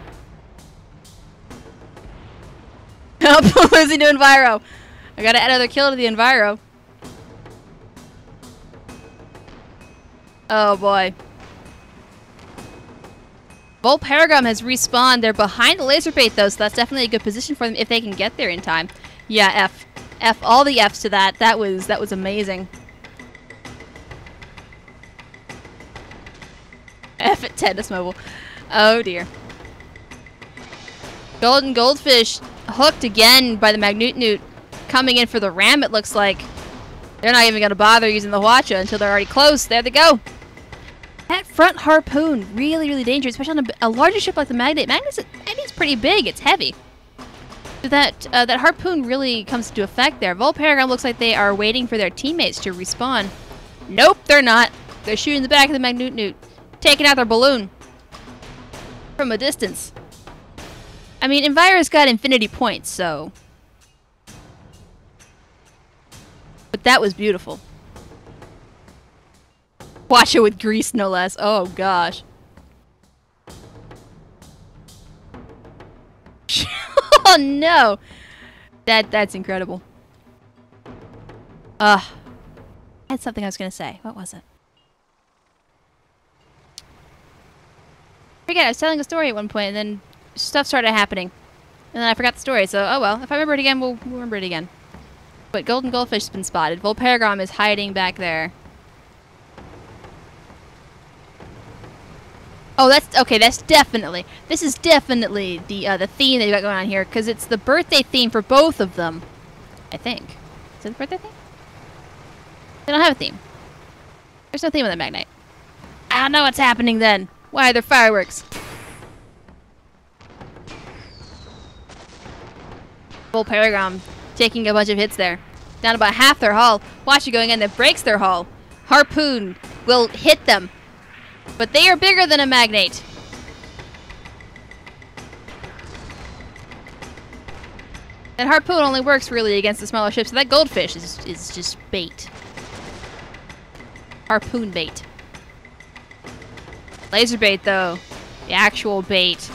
Oh, losing to Enviro. I gotta add another kill to the Enviro. Oh boy. Volparagon has respawned. They're behind the laser bait though, so that's definitely a good position for them if they can get there in time. Yeah, F. F all the Fs to that. That was amazing. F at Tennis Mobile. Oh dear. Golden Goldfish hooked again by the Magnute coming in for the ram, it looks like. They're not even going to bother using the Hwacha until they're already close. There they go. That front Harpoon, really, really dangerous, especially on a larger ship like the Magnate. Magnate's pretty big. It's heavy. So that Harpoon really comes into effect there. Volparagon looks like they are waiting for their teammates to respawn. Nope, they're not. They're shooting the back of the Magnute, taking out their balloon from a distance. I mean, Envira's got infinity points, so... But that was beautiful. Watch it with grease, no less. Oh, gosh. Oh, no! That's incredible. I had something I was gonna say. What was it? I forget, I was telling a story at one point, and then stuff started happening. And then I forgot the story, so oh well. If I remember it again, we'll remember it again. But Golden Goldfish has been spotted. Volparagon is hiding back there. Oh, that's okay. That's definitely. This is definitely the theme they've got going on here, because it's the birthday theme for both of them. I think. Is it the birthday theme? They don't have a theme. There's no theme on the Magnite. I don't know what's happening then. Why are there fireworks? Volparagon taking a bunch of hits there. Down about half their hull. Watch it going in that breaks their hull. Harpoon will hit them. But they are bigger than a Magnate. That Harpoon only works really against the smaller ships, so that Goldfish is just bait. Harpoon bait. Laser bait, though. The actual bait.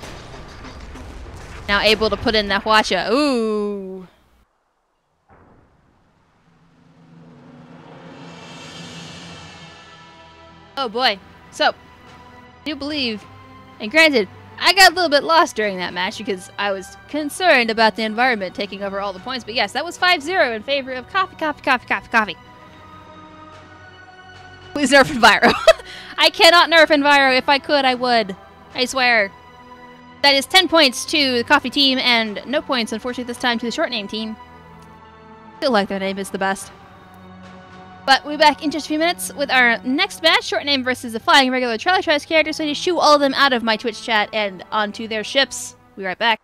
Now able to put in that Hwacha. Ooh. Oh boy. So, I do believe, and granted, I got a little bit lost during that match because I was concerned about the environment taking over all the points, but yes, that was 5-0 in favor of Coffee, Coffee, Coffee, Coffee, Coffee. Please nerf Enviro. I cannot nerf Enviro. If I could, I would. I swear. That is 10 points to the Coffee team, and no points, unfortunately, this time to the Short Name team. Feel like their name is the best. But we'll be back in just a few minutes with our next match, Short Name versus the Flying Regular Trilatrans character, so I need to shoo all of them out of my Twitch chat and onto their ships. We'll be right back.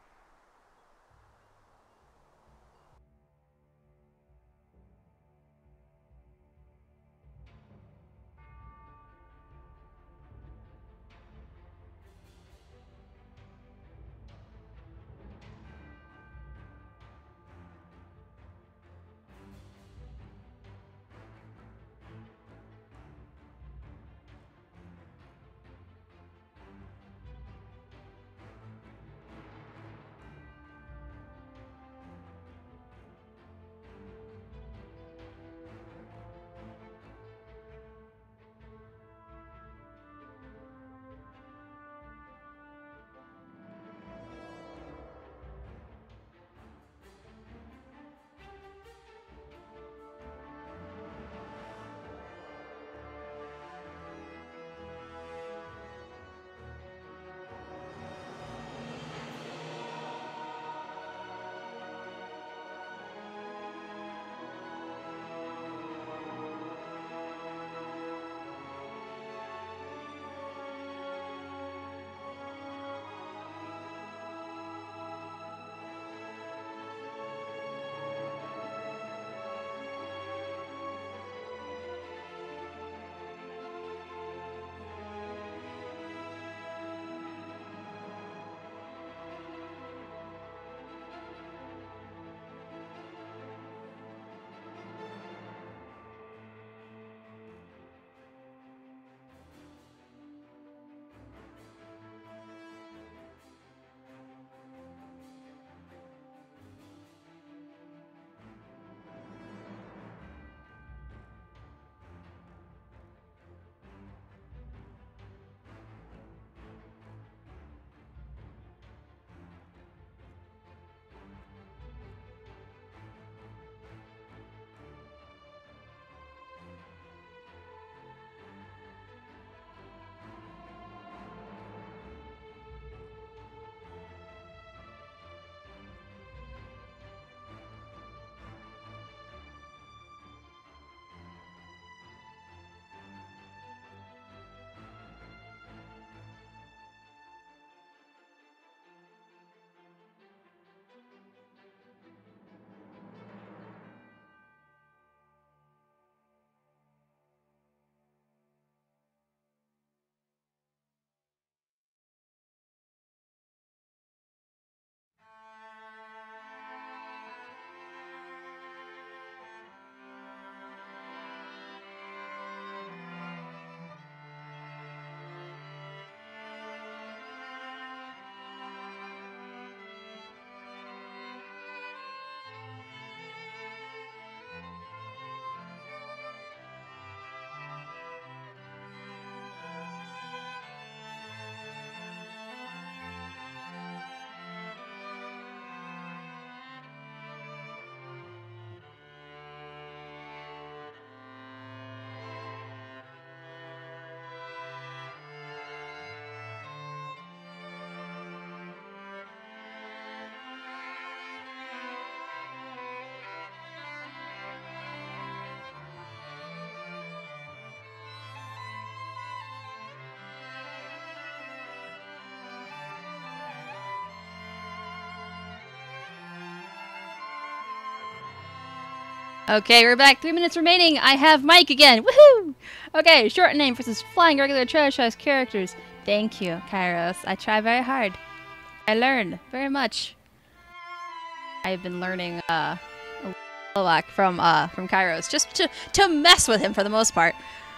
Okay, we're back. 3 minutes remaining. I have Mike again. Woohoo! Okay, short name versus flying regular trailer characters. Thank you, Kairos. I try very hard. I learn very much. I've been learning Slovak from Kairos just to mess with him for the most part.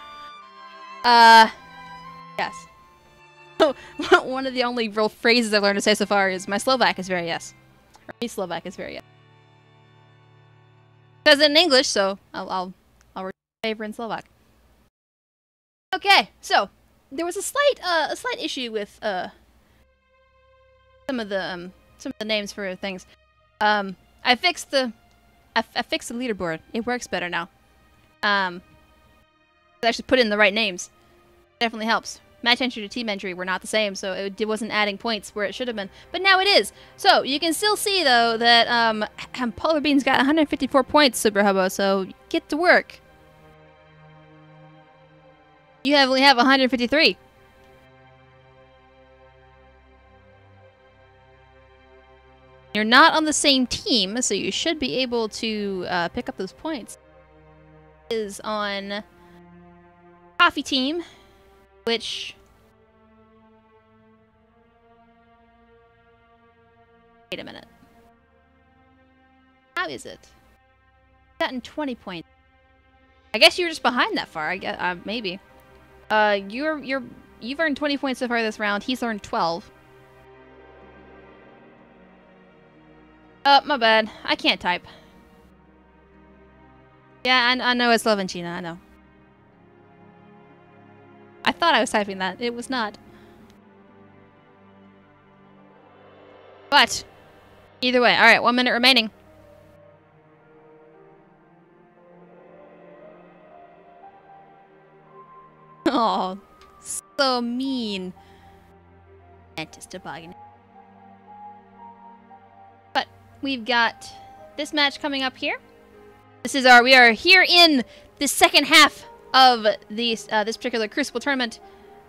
Yes. One of the only real phrases I've learned to say so far is my Slovak is very yes. Or me Slovak is very yes. It says it in English, so I'll favor in Slovak. Okay, so there was a slight issue with some of the names for things. I fixed the leaderboard. It works better now. I actually put in the right names. Definitely helps. Match entry to team entry were not the same, so it wasn't adding points where it should have been. But now it is. So you can still see though that Polar Beans got 154 points, Super Hobo. So get to work. You only have 153. You're not on the same team, so you should be able to pick up those points. Is on Coffee Team, which wait a minute. How is it? Gotten 20 points. I guess you were just behind that far. I guess maybe. You've earned 20 points so far this round. He's earned 12. My bad. I can't type. Yeah, I know it's Slovenchina, I know. I thought I was typing that. It was not. But, either way. Alright, 1 minute remaining. Oh, so mean. Mantis toboggan. But we've got this match coming up here. We are here in the second half of this particular Crucible tournament.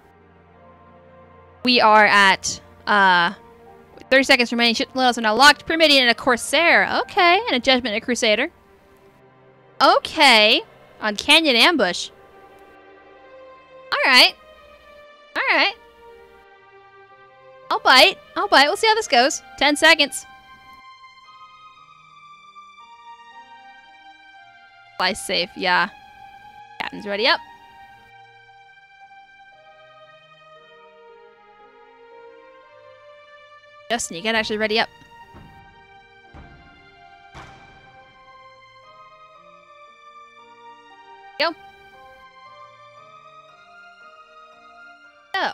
We are at 30 seconds remaining. Ship loadouts are now locked. Premedian and a Corsair. Okay, and a Judgment and a Crusader. Okay, on Canyon Ambush. Alright. Alright. I'll bite. We'll see how this goes. 10 seconds. Fly safe, yeah. Captain's ready up. Justin, you gotta actually ready up. Go. Oh.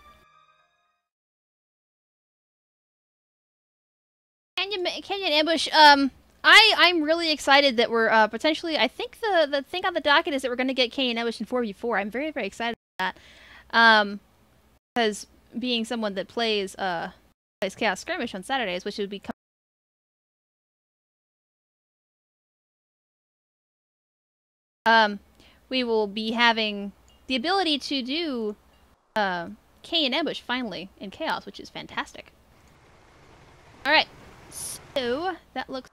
Canyon Ambush, I'm really excited that we're potentially, I think the thing on the docket is that we're going to get Canyon Ambush in 4v4. I'm very, very excited about that. Because being someone that plays Chaos Skirmish on Saturdays, which would be we will be having the ability to do Canyon Ambush finally in Chaos, which is fantastic. Alright, so that looks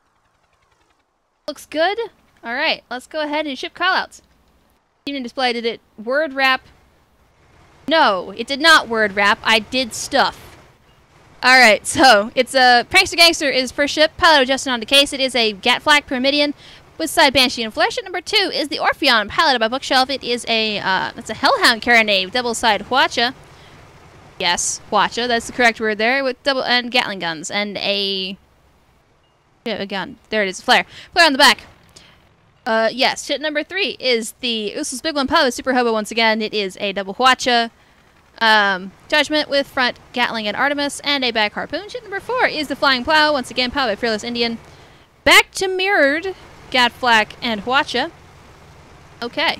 good. Alright, let's go ahead and ship callouts. Evening display, did it word wrap? No, it did not word wrap. I did stuff. Alright, so it's a Prankster Gangster is first ship, pilot adjusted onto case. It is a Gatflak Pyramidian with side Banshee and flare. Ship number 2 is the Orpheon, piloted by Bookshelf. It is a it's a Hellhound Carronade, double side Hwacha. Yes, Hwacha, that's the correct word there, with double and Gatling guns and a gun. There it is, flare. Flare on the back. Yes, ship number 3 is the Useless Big One, pilot with Super Hobo once again. It is a double Hwacha. Judgment with front Gatling and Artemis, and a back Harpoon. Ship number 4 is the Flying Plow, once again powered by Fearless Indian. Back to mirrored Gatflak and Hwacha. Okay.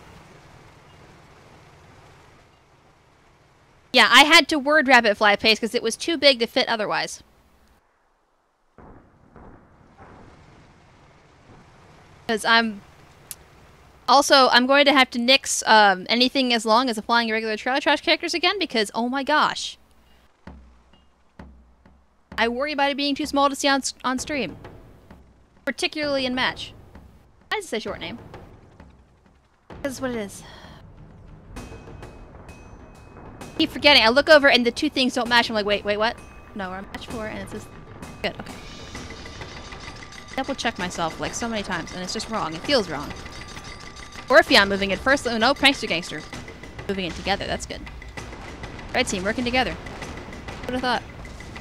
Yeah, I had to word wrap it fly pace because it was too big to fit otherwise. Because I'm going to have to nix anything as long as a flying irregular trailer trash characters again because, oh my gosh. I worry about it being too small to see on stream. Particularly in match. does it say short name? That's what it is. Keep forgetting. I look over and the two things don't match. I'm like, wait, what? No, we're on match 4 and it says... Good, okay. Double check myself like so many times and it's just wrong. It feels wrong. Orpheon moving in first. No, Prankster Gangster. Moving in together. That's good. Red team working together. Would have thought.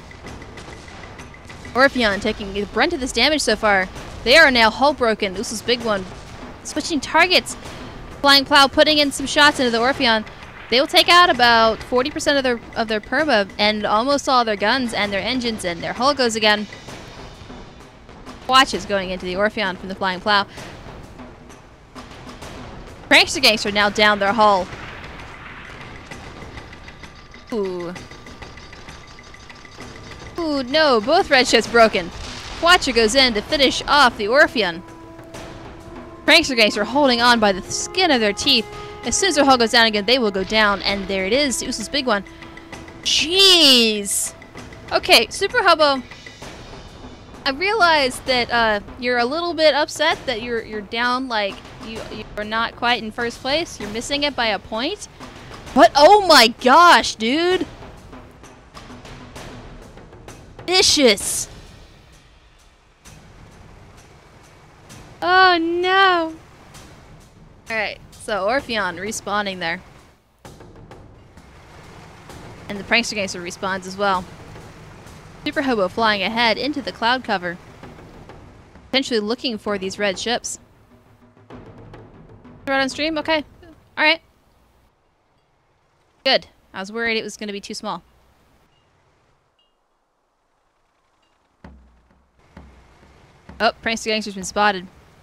Orpheon taking the brunt of this damage so far. They are now hull broken. Uso's big one. Switching targets. Flying Plow putting in some shots into the Orpheon. They will take out about 40% of their perma and almost all their guns and their engines, and their hull goes again. Watches going into the Orpheon from the Flying Plow. Prankster Gangster now down their hull. Ooh. Ooh, no, both red ships broken. Watcher goes in to finish off the Orpheon. Prankster Gangster holding on by the skin of their teeth. As soon as their hull goes down again, they will go down. And there it is, Uso's big one. Jeez! Okay, Super Hobo. I realize that you're a little bit upset that you're down, like, you're not quite in first place. You're missing it by a point. But oh my gosh, dude! Vicious! Oh no! Alright, so Orpheon respawning there. And the Prankster Gangster respawns as well. Super Hobo flying ahead into the cloud cover. Potentially looking for these red ships. Right on stream? Okay. Alright. Good. I was worried it was going to be too small. Oh, Prankster Gangster's been spotted.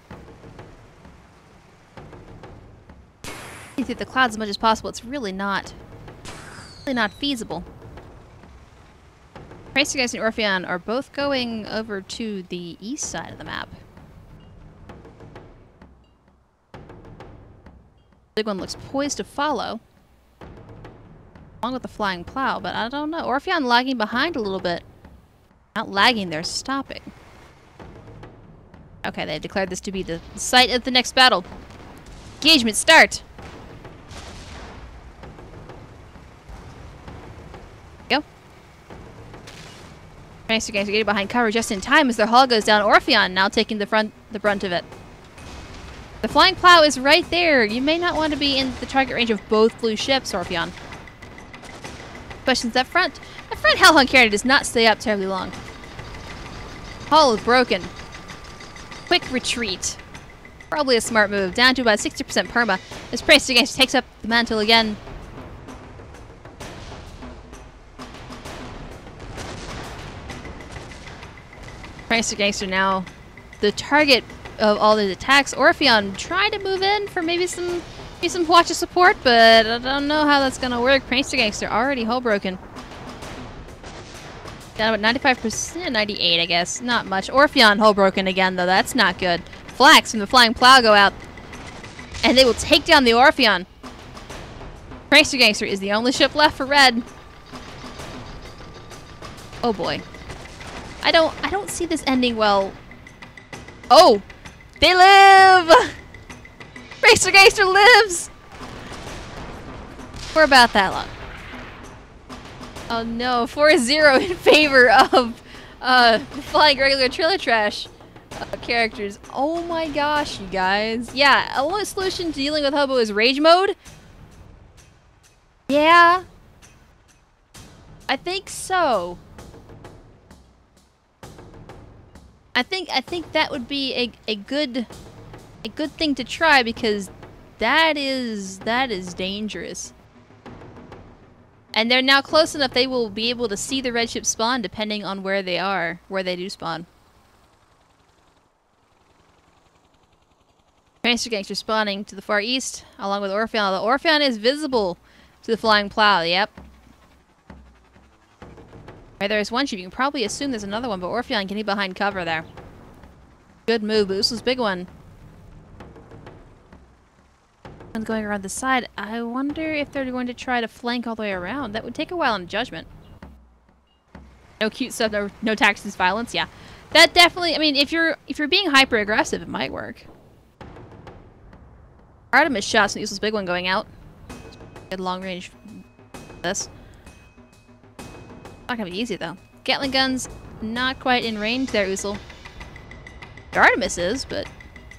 Through the clouds as much as possible. It's really not feasible. Prankster Gangster and Orpheon are both going over to the east side of the map. Big one looks poised to follow. Along with the Flying Plow, but I don't know. Orpheon lagging behind a little bit. Not lagging, they're stopping. Okay, they declared this to be the site of the next battle. Engagement start! Go. Prankster Gangster getting behind cover just in time as their hull goes down. Orpheon now taking the brunt of it. The Flying Plow is right there. You may not want to be in the target range of both blue ships, Orpheon. Questions that front. The front Hellhound carrier does not stay up terribly long. Hull is broken. Quick retreat. Probably a smart move. Down to about 60% perma. As Prankster Gangster takes up the mantle again. Prankster Gangster now the target of all these attacks. Orpheon trying to move in for maybe some watch of support, but I don't know how that's gonna work. Prankster Gangster already hull broken. Down about 95%, 98 I guess. Not much. Orpheon hull broken again though. That's not good. Flax from the Flying Plow go out. And they will take down the Orpheon. Prankster Gangster is the only ship left for red. Oh boy. I don't see this ending well. Oh! They live! Prankster Gangster lives! For about that long. Oh no, 4-0 in favor of flying regular Trailer Trash characters. Oh my gosh, you guys. Yeah, a only solution to dealing with Hobo is Rage Mode. Yeah. I think so. I think that would be a good thing to try because that is dangerous. And they're now close enough they will be able to see the red ship spawn depending on where they are, where they do spawn. Prankster Gangster spawning to the far east along with Orpheon. The Orpheon is visible to the Flying Plow, yep. Right, there's one ship. You can probably assume there's another one, but Orpheon getting behind cover there. Good move. Uso's big one. One's going around the side. I wonder if they're going to try to flank all the way around. That would take a while in Judgment. No cute stuff. No taxes, violence. Yeah, that definitely. I mean, if you're being hyper aggressive, it might work. Artemis shots and useless big one going out. Good long range. This. Not gonna be easy though. Gatling guns, not quite in range there, Usul. The Artemis is, but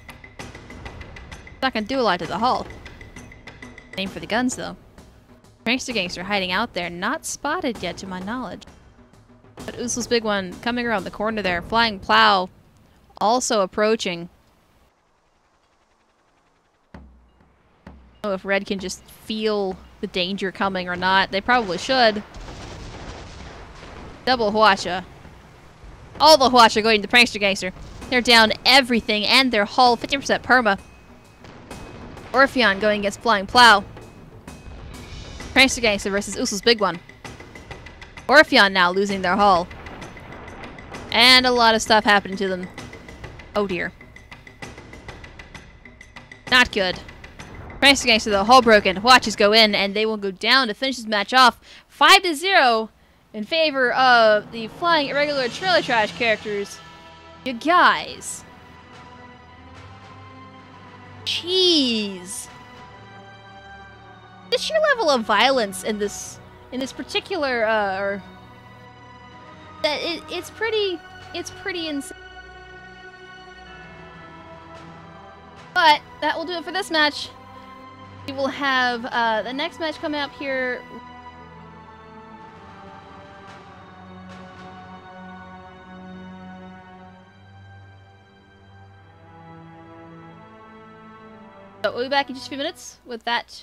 not gonna do a lot to the hull. Aim for the guns though. Prankster Gangster hiding out there, not spotted yet to my knowledge. But Usul's big one coming around the corner there. Flying Plow also approaching. I don't know if Red can just feel the danger coming or not. They probably should. Double Hwacha. All the Hwacha going to Prankster Gangster. They're down everything and their hull. 50% perma. Orpheon going against Flying Plow. Prankster Gangster versus Usul's big one. Orpheon now losing their hull. And a lot of stuff happening to them. Oh dear. Not good. Prankster Gangster, the hull broken. Hwachas go in and they will go down to finish this match off 5-0 in favor of the Flying Irregular Trailer Trash characters. You guys. Jeez. The sheer level of violence in this particular it's pretty insane. But that will do it for this match. We will have the next match coming up here. So we'll be back in just a few minutes with that.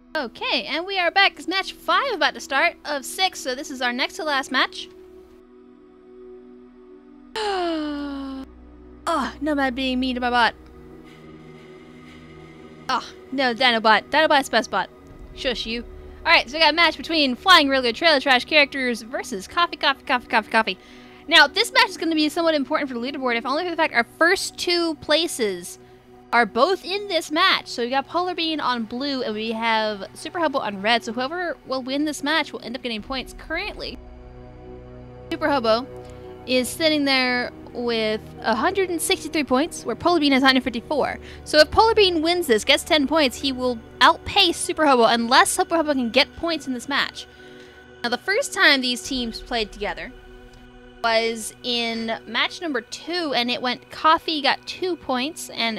Okay, and we are back. It's match 5 about to start of 6, so this is our next to last match. Oh, no bad being mean to my bot. Oh, no, Dinobot. Dinobot's best bot. Shush you. Alright, so we got a match between Flying Regular Trailer Trash characters versus Coffee. Now, this match is going to be somewhat important for the leaderboard, if only for the fact our first 2 places are both in this match. So we got Polar Bean on blue, and we have Super Hobo on red. So whoever will win this match will end up getting points. Currently, Super Hobo is sitting there with 163 points, where Polar Bean has 154. So if Polar Bean wins this, gets 10 points, he will outpace Super Hobo unless Super Hobo can get points in this match. Now, the first time these teams played together was in match number 2, and it went Coffee got 2 points, and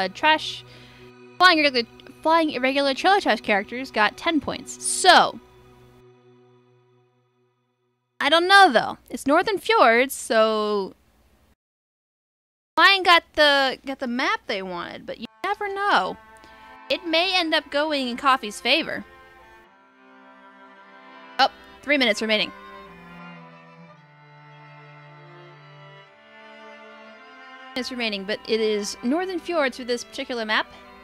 Flying Irregular Trailer Trash characters got 10 points. So, I don't know though. It's Northern Fjords, so Flying got the map they wanted, but you never know. It may end up going in Coffee's favor. Oh, 3 minutes remaining. Remaining, but it is Northern Fjords for this particular map.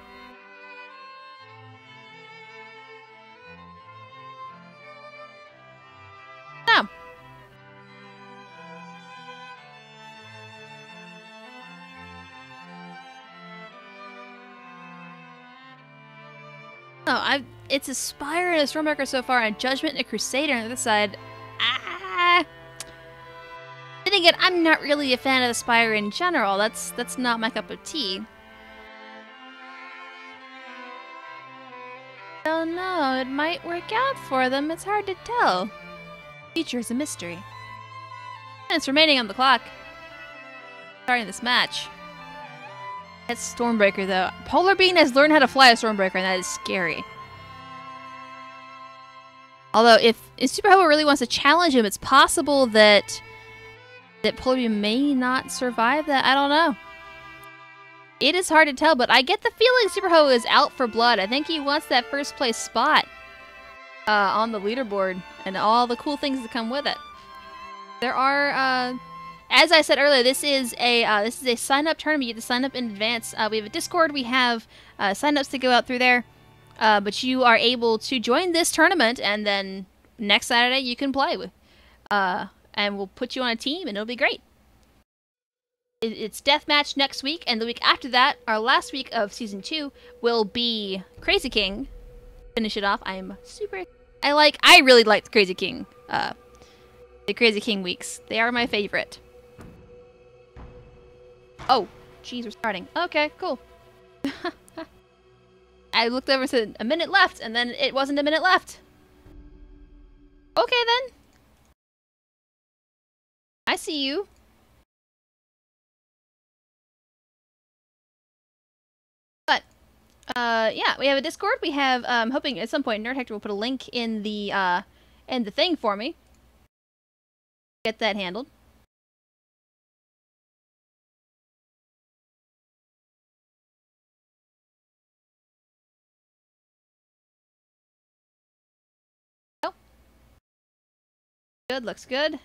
Now, it's a Spire and a Stormbreaker so far, and a Judgment and a Crusader on the other side. Then again, I'm not really a fan of the Spire in general. That's not my cup of tea. Don't know. It might work out for them. It's hard to tell. The future is a mystery. Minutes remaining on the clock. Starting this match. That's Stormbreaker, though. Polar Bean has learned how to fly a Stormbreaker, and that is scary. Although, if Super Hobo really wants to challenge him, it's possible that Polar Bean may not survive that. I don't know. It is hard to tell, but I get the feeling Super Hobo is out for blood. I think he wants that first place spot on the leaderboard and all the cool things that come with it. There are, as I said earlier, this is a sign-up tournament. You have to sign up in advance. We have a Discord. We have sign-ups to go out through there, but you are able to join this tournament, and then next Saturday you can play with. And we'll put you on a team, and it'll be great. It's Deathmatch next week, and the week after that, our last week of Season 2, will be Crazy King. Finish it off. I really like the Crazy King. The Crazy King weeks. They are my favorite. Oh, jeez, we're starting. Okay, cool. I looked over and said, a minute left, and then it wasn't a minute left. Okay, then. I see you. But, yeah, we have a Discord. We have, hoping at some point Nerd Hector will put a link in the thing for me. Get that handled. Oh. Good, looks good.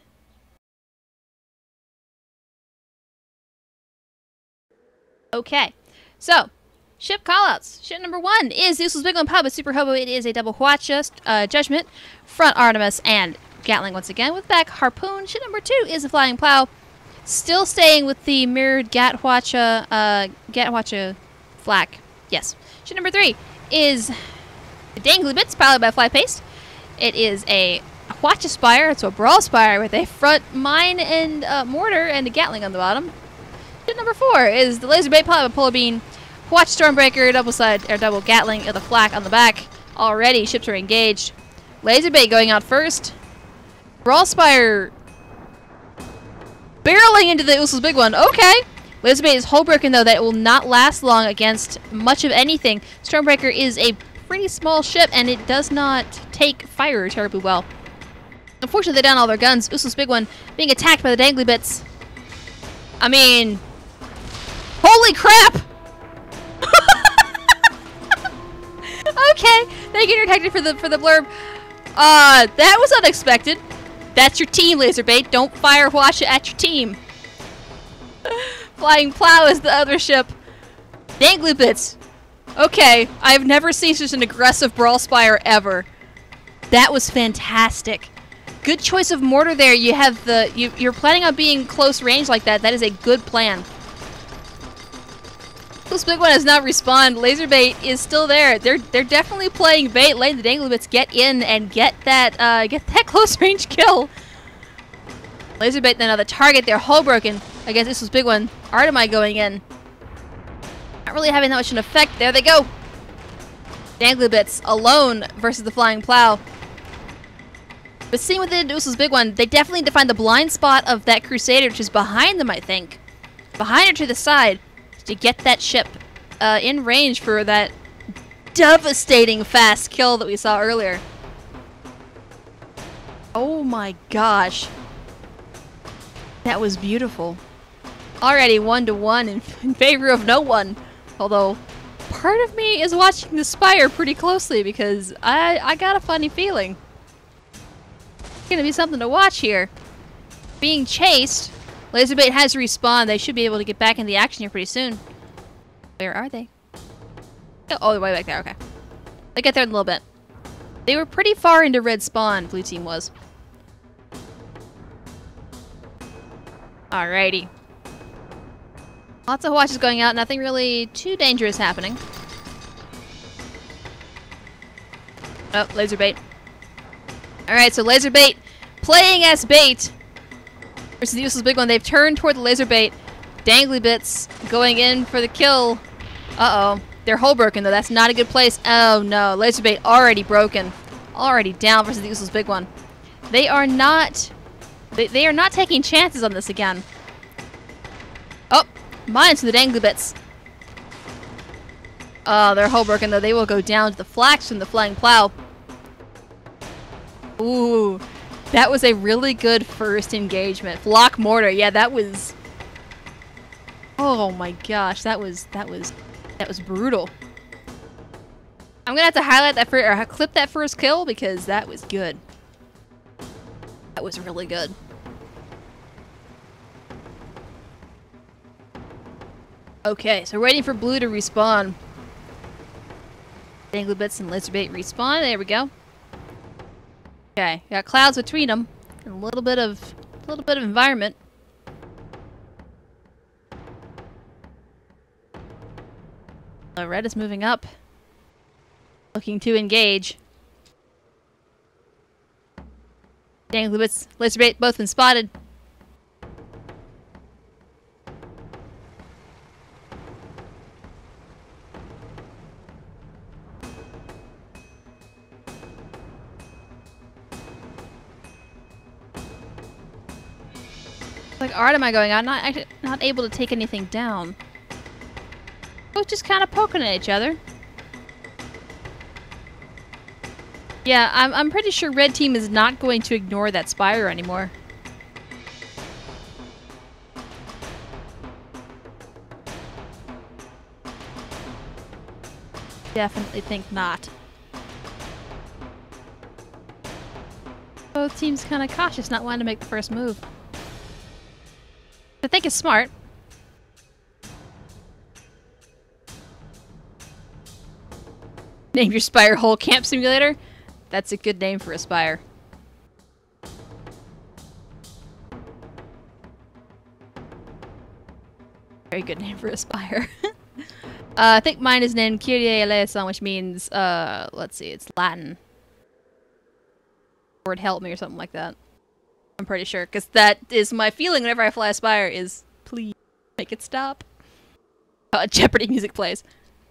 Okay, so, ship callouts. Ship number 1 is the Useless Big One Pub with Super Hobo. It is a double Hwacha, Judgment, front Artemis, and Gatling once again with back Harpoon. Ship number 2 is a Flying Plow. Still staying with the mirrored Gatwacha flak. Yes. Ship number 3 is the Dangly Bits powered by Fly Paste. It is a Hwacha Spire. It's a Brawl Spire with a front mine and mortar and a Gatling on the bottom. Ship number 4 is the Laser Bait Pilot by Polar Bean, Hwacha Stormbreaker, double Gatling of the flak on the back. Already ships are engaged. Laser Bait going out first. Brawl Spire barreling into the Useless Big One. Okay. Laser Bait is hull broken though. That will not last long against much of anything. Stormbreaker is a pretty small ship and it does not take fire terribly well. Unfortunately, they down all their guns. Useless Big One being attacked by the Dangly Bits. I mean, holy crap! Okay, Thank you, Detective, for the blurb. That was unexpected. That's your team, Laserbait. Don't fire wash at your team. Flying Plow is the other ship. Dangly Bits. Okay, I've never seen such an aggressive Brawl Spire ever. That was fantastic. Good choice of mortar there. You have the you're planning on being close range like that. That is a good plan. This big one has not respawned. Laserbait is still there. They're definitely playing bait, letting the Dangly Bits get in and get that close range kill. Laserbait then on the target. They're hull broken against this was big one. Artemai going in. Not really having that much an effect. There they go. Dangly Bits alone versus the Flying Plow. But seeing with the Uso's big one, they definitely defined the blind spot of that Crusader, which is behind them, I think. Behind her to the side, to get that ship in range for that devastating fast kill that we saw earlier. Oh my gosh. That was beautiful. Already 1-1 in favor of no one. Although, part of me is watching the Spire pretty closely because I got a funny feeling. Gonna be something to watch here. Being chased. Laserbait has respawned. They should be able to get back in the action here pretty soon. Where are they? Oh, they're way back there. Okay. They'll get there in a little bit. They were pretty far into red spawn, blue team was. Alrighty. Lots of watches going out. Nothing really too dangerous happening. Oh, Laserbait. Alright, so Laserbait playing as bait versus the useless big one. They've turned toward the Laserbait. Dangly Bits going in for the kill. Uh-oh. They're hull broken, though. That's not a good place. Oh, no. Laserbait already broken. Already down versus the useless big one. They are not... They are not taking chances on this again. Oh! Mines to the Dangly Bits. Oh, they're hull broken, though. They will go down to the Flax from the Flying Plow. Ooh, that was a really good first engagement. Flock Mortar, yeah, that was... Oh my gosh, that was brutal. I'm gonna have to highlight that or clip that first kill because that was good. That was really good. Okay, so we're waiting for blue to respawn. Dangly Bits and Laserbait respawn. There we go. Okay, got clouds between them, and a little bit of environment. Red is moving up, looking to engage. Dangly Bits, Laserbait, both been spotted. Like art am I going on? Not able to take anything down. Both just kind of poking at each other. Yeah, I'm pretty sure red team is not going to ignore that Spire anymore. Definitely think not. Both teams kind of cautious, not wanting to make the first move. I think it's smart. Name your Spire Hole Camp Simulator? That's a good name for a Spire. Very good name for a Spire. I think mine is named Kyrie eleison, which means, let's see, it's Latin. Lord help me or something like that. I'm pretty sure, because that is my feeling whenever I fly a Spire is, please, make it stop. Jeopardy music plays.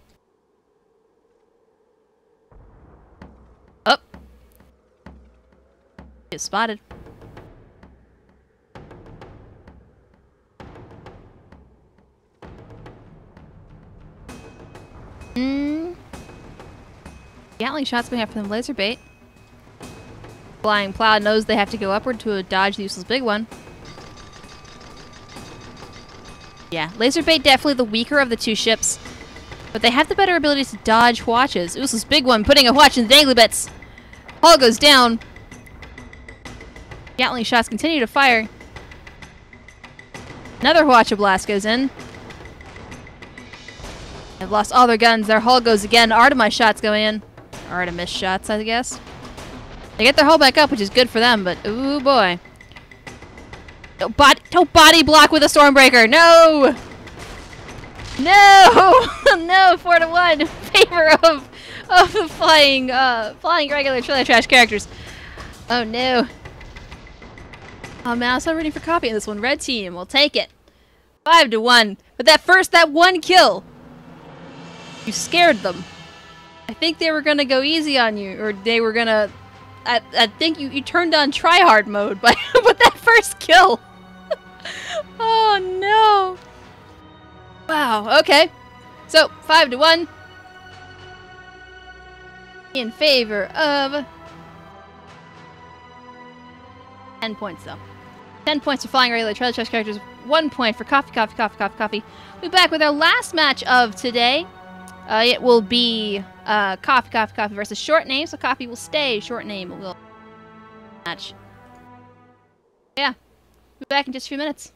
Oh. Get spotted. Gatling shots we have from the Laserbait. Flying Plow knows they have to go upward to dodge the useless big one. Yeah, Laserbait definitely the weaker of the two ships. But they have the better ability to dodge watches. Uso's big one, putting a watch in the dangly bits. Hull goes down. Gatling shots continue to fire. Another Hwacha blast goes in. They've lost all their guns. Their hull goes again. Artemis shots go in. Artemis shots, I guess. They get their hull back up, which is good for them, but ooh boy. Don't body block with a Stormbreaker. No! No! No, 4-1 in favor of the flying regular Trailer Trash characters. Oh no. Oh man, I'm so rooting for copying this one. Red team will take it. 5-1. But that one kill, you scared them. I think they were gonna go easy on you, or they were gonna. I think you turned on tryhard mode, but with that first kill. Oh no. Wow. Okay. So 5-1 in favor of 10 points though. 10 points for flying regular Trailer Trash characters. 1 point for Coffee. We'll be back with our last match of today. It will be Coffee versus Short Name. So Coffee will stay. Short Name will match. Yeah. We'll be back in just a few minutes.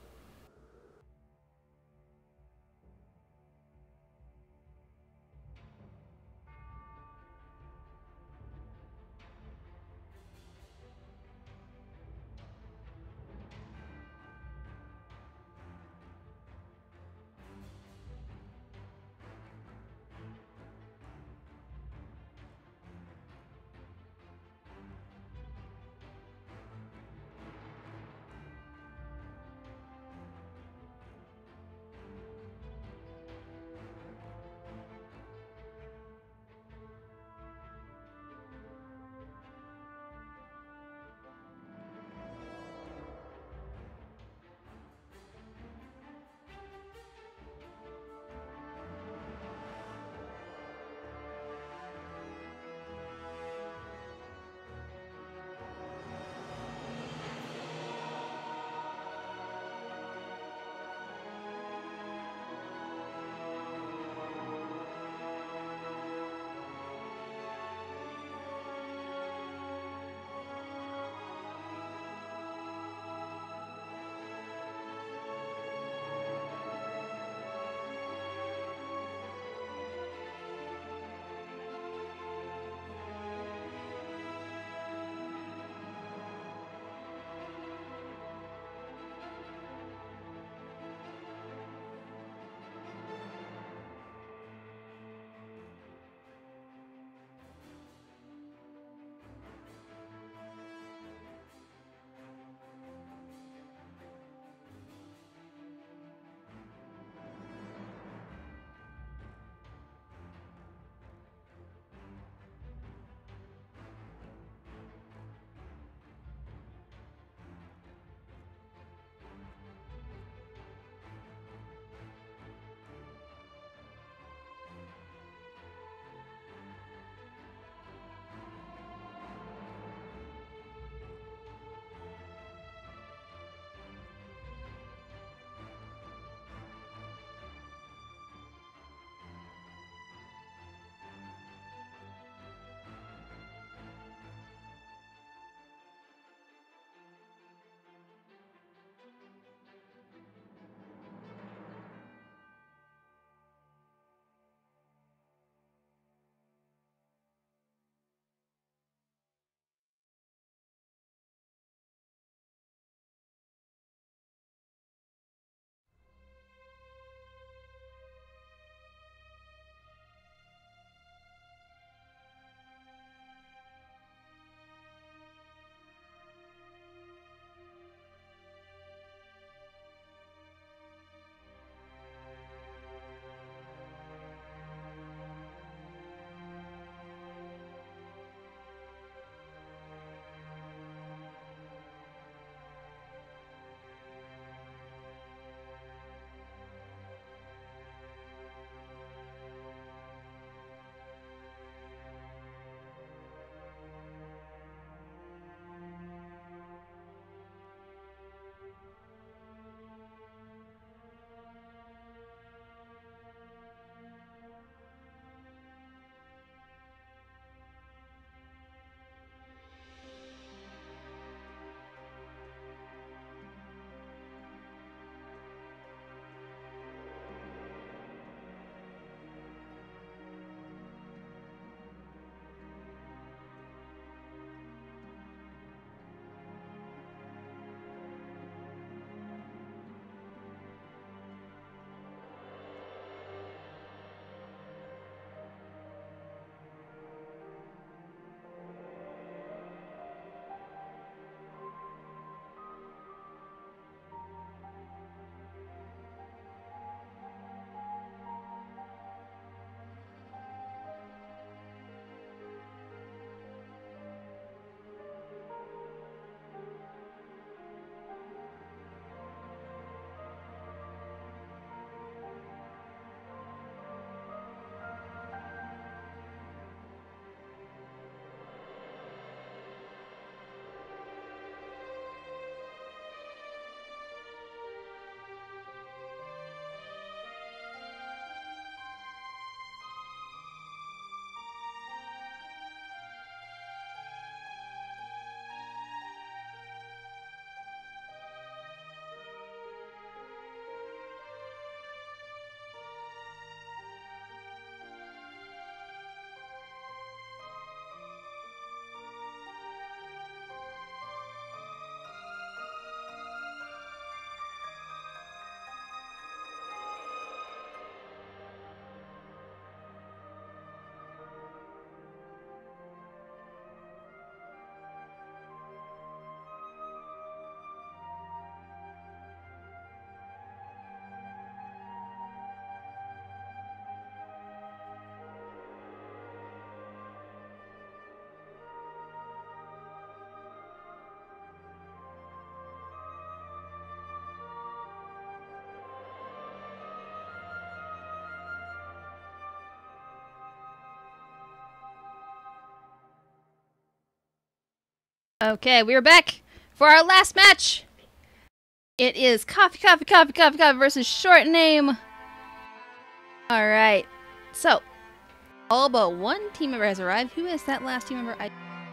Okay, we're back for our last match. It is Coffee versus Short Name. Alright, so all but one team member has arrived. Who is that last team member?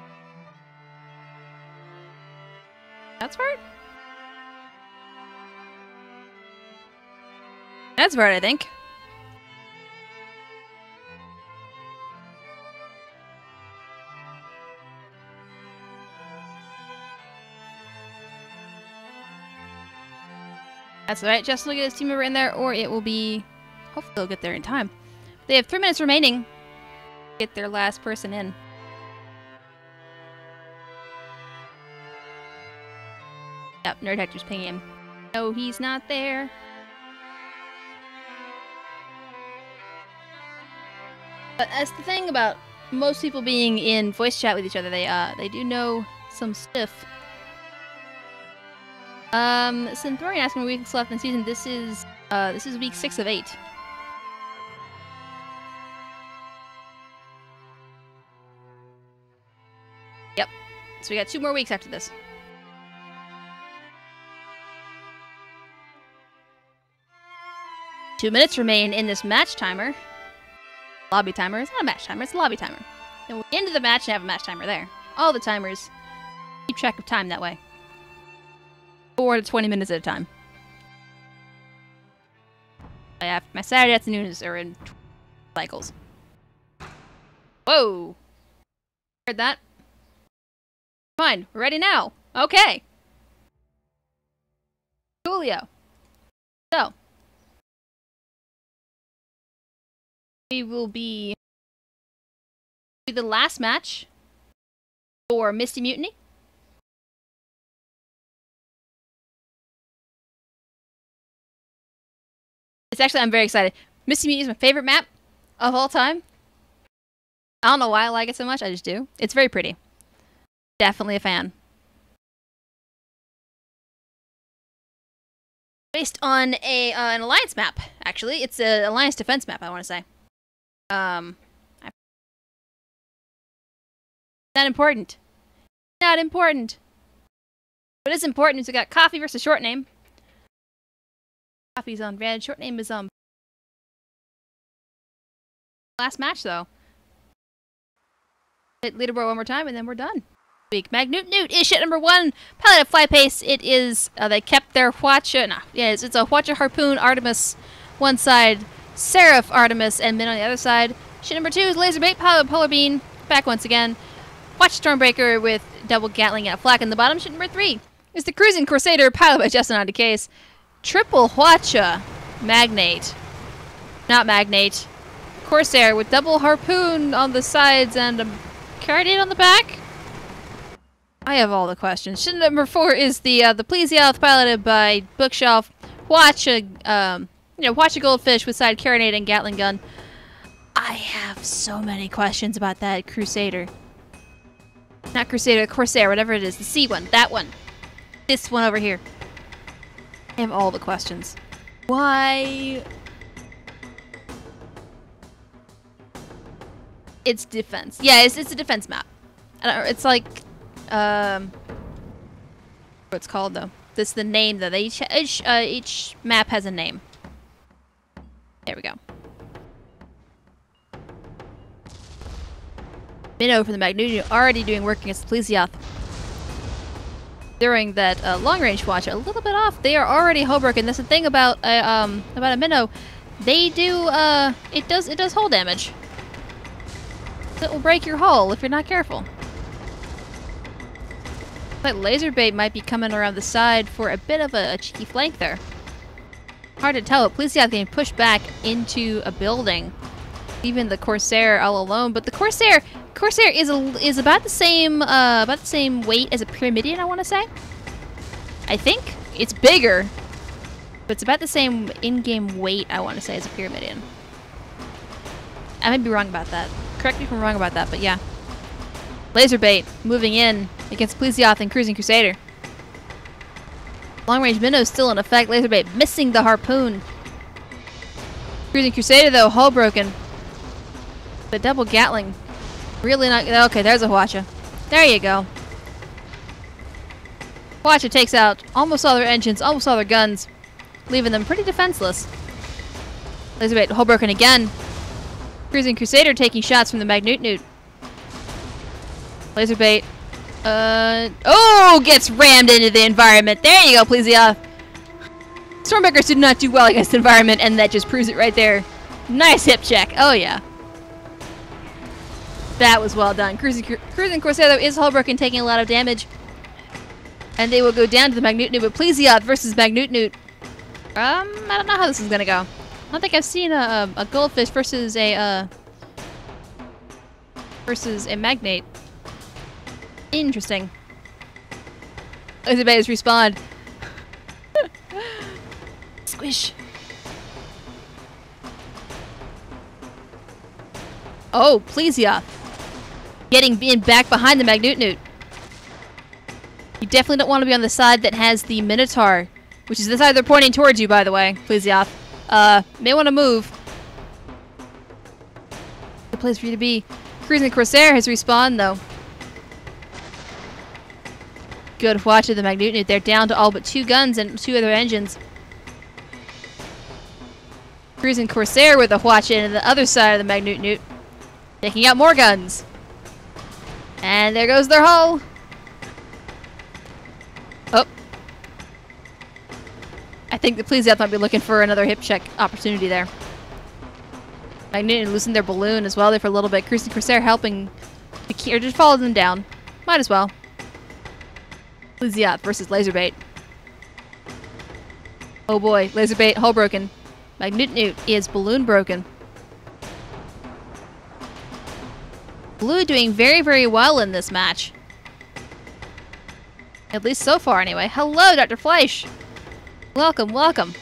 That's Bart? That's Bart, I think. That's right, just look at his team member in there, or it will be... Hopefully they'll get there in time. They have 3 minutes remaining to get their last person in. Yep, Nerd Hector's pinging him. No, he's not there. But that's the thing about most people being in voice chat with each other. They do know some stuff. Synthorian asking weeks left in the season. This is week 6 of 8. Yep. So we got 2 more weeks after this. Two minutes remain in this match timer. Lobby timer. It's not a match timer, it's a lobby timer. Then we'll end the match and have a match timer there. All the timers keep track of time that way. 4 to 20 minutes at a time. My Saturday afternoons are in cycles. Whoa! Heard that? Fine, we're ready now. Okay. Coolio. So. We will be the last match for Misty Mutiny. It's actually, I'm very excited. Misty Mutiny is my favorite map of all time. I don't know why I like it so much, I just do. It's very pretty. Definitely a fan. Based on an Alliance map, actually. It's an Alliance defense map, I want to say. Not important. Not important. What is important is we got Coffee versus Short Name. Coffee's on red, Short Name is on... Last match, though. Hit leaderboard one more time, and then we're done. Magnute is shit number 1. Pilot of Fly Pace. It is, they kept their Hwacha... Nah, yeah, it's a Hwacha Harpoon Artemis one side, Seraph Artemis, and Min on the other side. Shit number 2 is Laserbait, Pilot of Polar Bean. Back once again. Hwacha Stormbreaker with double Gatling and a flak in the bottom. Shit number 3 is the Cruising Crusader, Pilot by Justin on Case. Triple Hwacha Magnate. Not Magnate. Corsair with double Harpoon on the sides and a Carronade on the back. I have all the questions. Shit number 4 is the Plesioth piloted by Bookshelf. Hwacha, Hwacha Goldfish with side Carronade and Gatling gun. I have so many questions about that Crusader. Not Crusader, Corsair, whatever it is. The C one, that one. This one over here. I have all the questions. Why? It's defense. Yeah, it's a defense map. It's like, what's it called though? This is the name though. Each map has a name. There we go. Minnow from the Magnitude already doing work against the Plesioth. During that long-range watch, a little bit off. They are already hull-broken. That's the thing about a Minnow. They do it does hull damage. So it will break your hull if you're not careful. But Laserbait might be coming around the side for a bit of a cheeky flank there. Hard to tell. Plesioth getting pushed back into a building, leaving the Corsair all alone. But the Corsair is about the same weight as a Pyramidion, I want to say. I think it's bigger, but it's about the same in-game weight, I want to say, as a Pyramidion. I might be wrong about that. Correct me if I'm wrong about that, but yeah. Laserbait moving in against Plesioth and Cruising Crusader. Long-range minnow still in effect. Laserbait missing the harpoon. Cruising Crusader though, hull broken. The double Gatling. Really not... Okay, there's a Hwacha. There you go. Watch, it takes out almost all their engines, almost all their guns, leaving them pretty defenseless. Laserbait, hull broken again. Cruising Crusader taking shots from the Magnute. Laserbait. Oh! Gets rammed into the environment. There you go, Plesiov. Stormbreakers did not do well against the environment, and that just proves it right there. Nice hip check. Oh, yeah. That was well done. Cruising Crusader is hull broken, taking a lot of damage. And they will go down to the Magnute, but Plesiov versus Magnute. I don't know how this is gonna go. I don't think I've seen a goldfish versus a magnate. Interesting. Laserbait has respawned. Squish. Oh, Plesiov. Being back behind the Magnute. You definitely don't want to be on the side that has the Minotaur, which is the side they're pointing towards you, by the way, Plesiov. May want to move. Good place for you to be. Cruising Corsair has respawned, though. Good watch of the Magnute. They're down to all but 2 guns and 2 other engines. Cruising Corsair with a watch in on the other side of the Magnute. Taking out more guns. And there goes their hull. Oh. I think the Plesiov might be looking for another hip check opportunity there. Magnute loosened their balloon as well there for a little bit. Cruising Corsair helping to just follow them down. Might as well. Plesiov versus Laserbait. Oh boy, Laserbait, hull broken. Magnute is balloon broken. Blue doing very, very well in this match. At least so far, anyway. Hello, Dr. Fleisch. Welcome, welcome.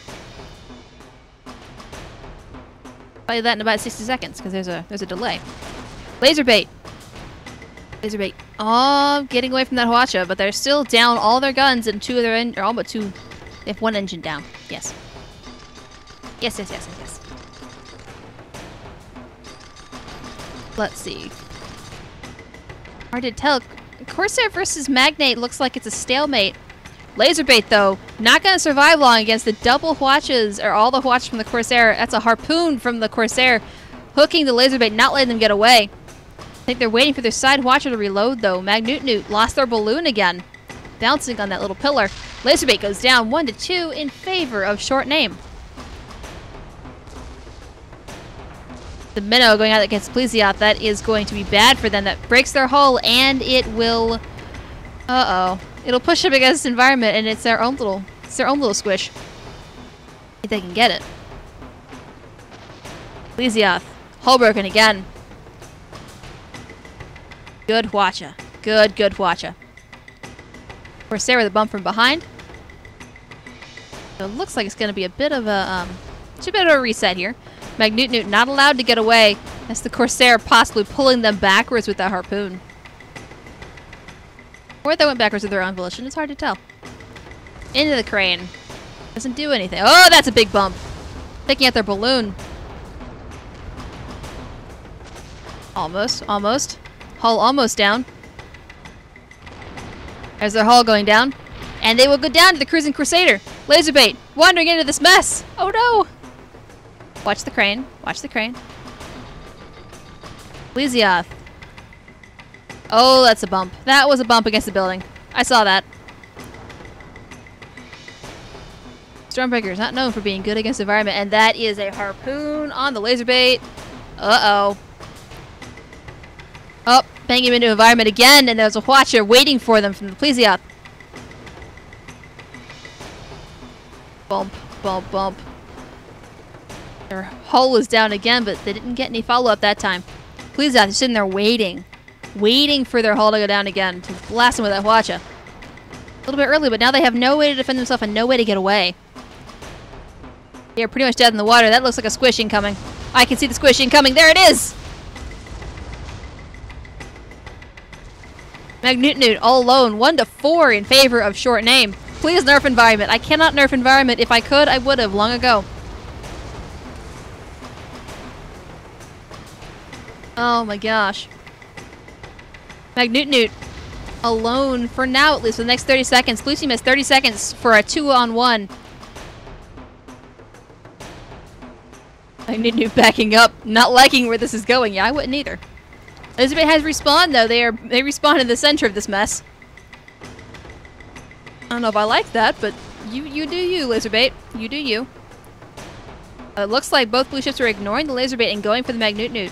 Play that in about 60 seconds, because there's a delay. Laserbait. Laserbait. Oh, getting away from that Hwacha, but they're still down all their guns and 2 of their or all but 2. They have 1 engine down. Yes. Yes. Let's see. Hard to tell. Corsair versus Magnate looks like it's a stalemate. Laserbait, though, not going to survive long against the double Hwachas, or all the Hwachas from the Corsair. That's a harpoon from the Corsair, hooking the Laserbait, not letting them get away. I think they're waiting for their side Hwacha to reload, though. Magnute lost their balloon again, bouncing on that little pillar. Laserbait goes down 1-2 in favor of Short Name. The Minnow going out against Plesiov, that is going to be bad for them. That breaks their hull, and it will... Uh-oh. It'll push up against the environment, and it's their own little squish. If they can get it. Plesiov, hull broken again. Good Hwacha. Good Hwacha. Corsair with a bump from behind. So it looks like it's going to be a bit of a reset here. Magnute not allowed to get away. That's the Corsair possibly pulling them backwards with that harpoon. Or they went backwards of their own volition. It's hard to tell. Into the crane. Doesn't do anything. Oh, that's a big bump. Taking out their balloon. Almost. Hull almost down. There's their hull going down. And they will go down to the Cruising Crusader. Laserbait wandering into this mess. Oh no! Watch the crane. Watch the crane. Plesiov. Oh, that's a bump. That was a bump against the building. I saw that. Stormbreaker is not known for being good against the environment, and that is a harpoon on the Laserbait. Uh-oh. Oh, banging him into environment again, and there's a Hwacha waiting for them from the Plesiov. Bump, bump, bump. Their hull was down again, but they didn't get any follow-up that time. Plesiov is sitting there waiting for their hull to go down again to blast them with that Hwacha. A little bit early, but now they have no way to defend themselves and no way to get away. They're pretty much dead in the water. That looks like a squish incoming. I can see the squish incoming. There it is! Magnute all alone, 1-4 in favor of Short Name. Please nerf environment. I cannot nerf environment. If I could, I would have long ago. Oh my gosh. Magnute alone for now, at least for the next 30 seconds. Blue team has 30 seconds for a 2-on-1. Magnitude backing up, not liking where this is going. Yeah, I wouldn't either. Laserbait has respawned though. They respawn in the center of this mess. I don't know if I like that, but you do you, Laserbait. You do you. It looks like both blue ships are ignoring the Laserbait and going for the Magnitude.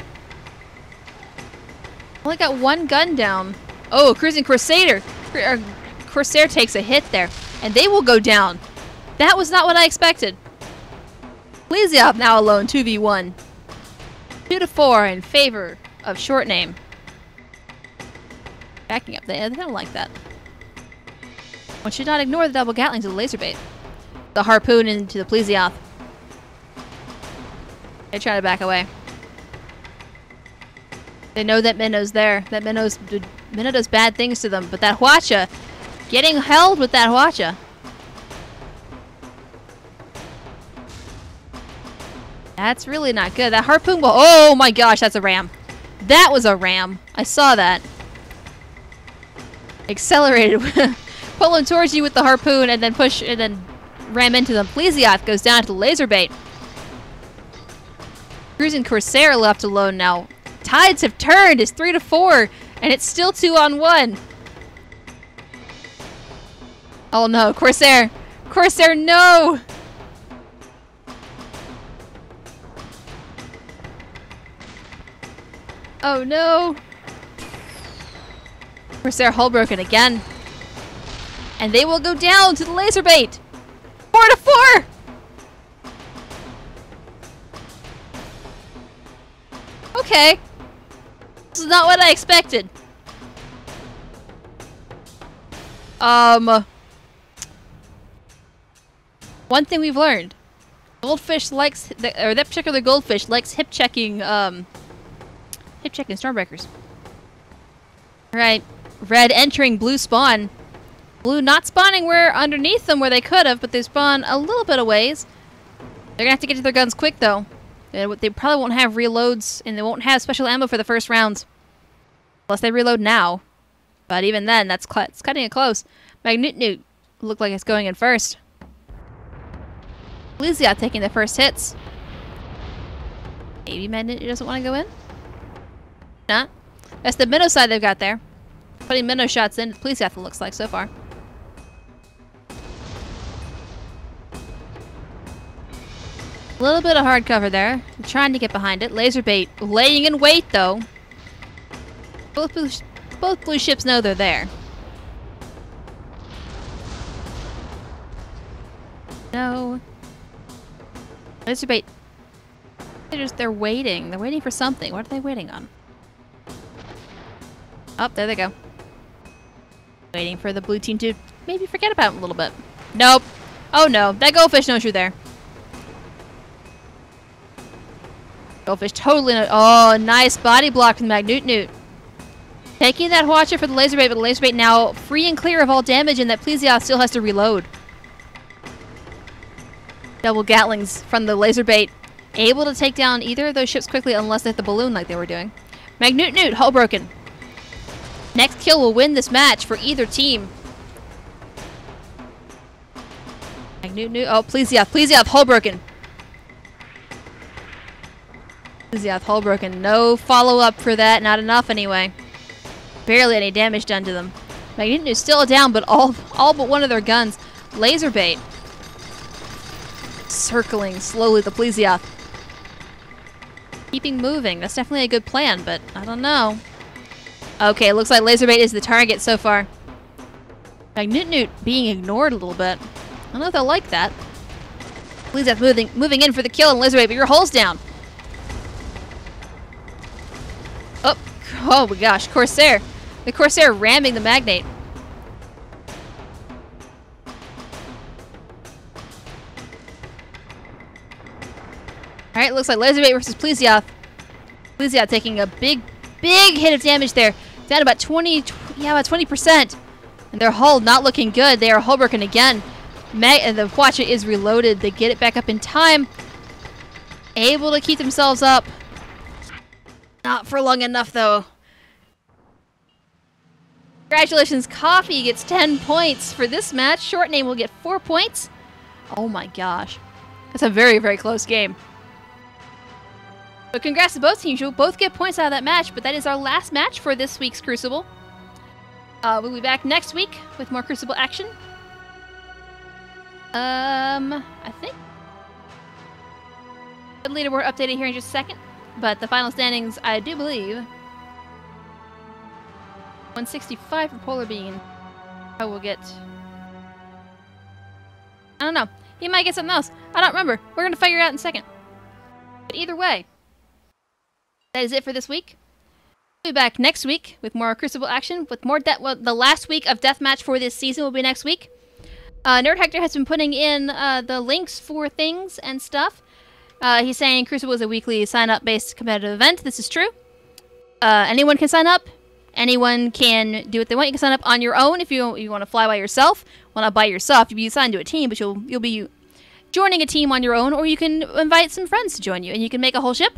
Only got one gun down. Oh, Cruising Corsair. Corsair takes a hit there, and they will go down. That was not what I expected. Plesioth now alone, 2v1. 2-4 in favor of Short Name. Backing up, they don't like that. One should not ignore the double Gatlings of the Laserbait. The Harpoon into the Plesioth. They try to back away. They know that Minnow's there. That Minnow does bad things to them, but that Hwacha, getting held with that Hwacha. That's really not good. That Harpoon will... Oh my gosh, that's a ram. That was a ram. I saw that. Accelerated. Pull him towards you with the Harpoon and then push and then ram into them. Plesioth goes down to the Laserbait. Cruising Corsair left alone now. Tides have turned. It's 3-4 and it's still 2-on-1. Oh no, Corsair. Corsair, no! Oh no! Corsair hull broken again. And they will go down to the Laserbait! 4-4! Okay. This is not what I expected. One thing we've learned. Goldfish likes, that particular goldfish likes hip checking Stormbreakers. Alright. Red entering blue spawn. Blue not spawning where underneath them where they could have, but they spawn a little bit of ways. They're gonna have to get to their guns quick though. They probably won't have reloads and they won't have special ammo for the first rounds. Unless they reload now. But even then, it's cutting it close. Magnitude looked like it's going in first. Plesioth taking the first hits. Maybe Magnitude doesn't want to go in? Not. That's the Minnow side they've got there. Putting Minnow shots in. Plesioth it looks like so far. A little bit of hard cover there. They're trying to get behind it. Laserbait laying in wait though. Both blue ships know they're there. No. Laserbait. They're waiting. They're waiting for something. What are they waiting on? Oh, there they go. Waiting for the blue team to maybe forget about it a little bit. Nope. Oh no. That goldfish knows you're there. Goldfish totally no. Oh, nice body block from Magnitude. Taking that Hwacha for the Laserbait, but the Laserbait now free and clear of all damage, and that Plesioth still has to reload. Double Gatlings from the Laserbait. Able to take down either of those ships quickly unless they hit the balloon like they were doing. Magnitude, hull broken. Next kill will win this match for either team. Magnitude, oh, Plesioth, hull broken. Plesioth, hull broken. No follow-up for that, not enough anyway. Barely any damage done to them. Magnitude is still down, but all but one of their guns. Laserbait. Circling slowly the Plesioth. Keeping moving. That's definitely a good plan, but I don't know. Okay, looks like Laserbait is the target so far. Magnitude being ignored a little bit. I don't know if they'll like that. Plesioth moving in for the kill, and Laserbait, but your hull's down. Oh my gosh, Corsair. The Corsair ramming the Magnate. Alright, looks like Laserbait versus Plesioth. Plesioth taking a big hit of damage there. Down about 20%. And their hull not looking good. They are hull broken again. And the Hwacha is reloaded. They get it back up in time. Able to keep themselves up. Not for long enough though. Congratulations, Coffee gets 10 points for this match. Short Name will get 4 points. Oh my gosh. That's a very, very close game. But congrats to both teams. You'll both get points out of that match, but that is our last match for this week's Crucible. We'll be back next week with more Crucible action. I think the leaderboard updated here in just a second, but the final standings, I do believe, 165 for Polar Bean. I will get... I don't know. He might get something else. I don't remember. We're going to figure it out in a second. But either way, that is it for this week. We'll be back next week with more Crucible action, with more well, the last week of Deathmatch for this season will be next week. Nerd Hector has been putting in the links for things and stuff. He's saying Crucible is a weekly sign-up based competitive event. This is true. Anyone can sign up. Anyone can do what they want. You can sign up on your own if you want to fly by yourself. Well, not by yourself. You'll be assigned to a team, but you'll be joining a team on your own, or you can invite some friends to join you, and you can make a whole ship.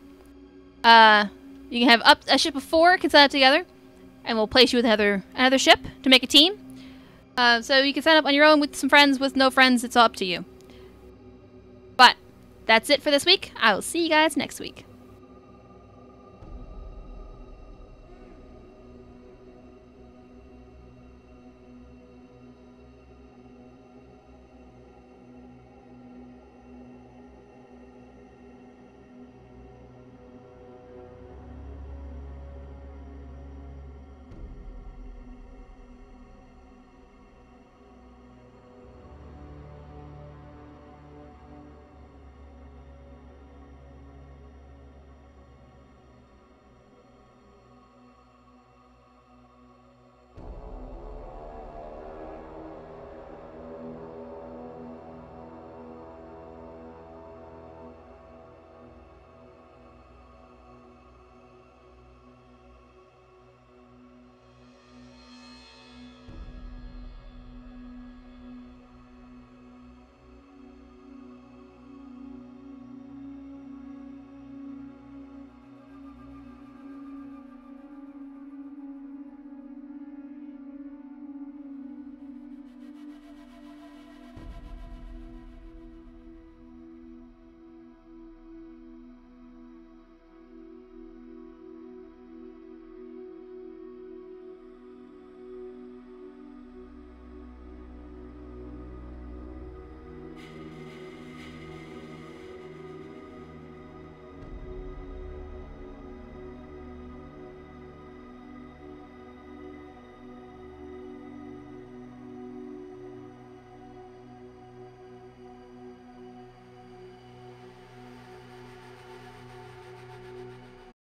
You can have a ship of 4 can sign up together, and we'll place you with another ship to make a team. So you can sign up on your own with some friends, with no friends. It's all up to you. But that's it for this week. I will see you guys next week.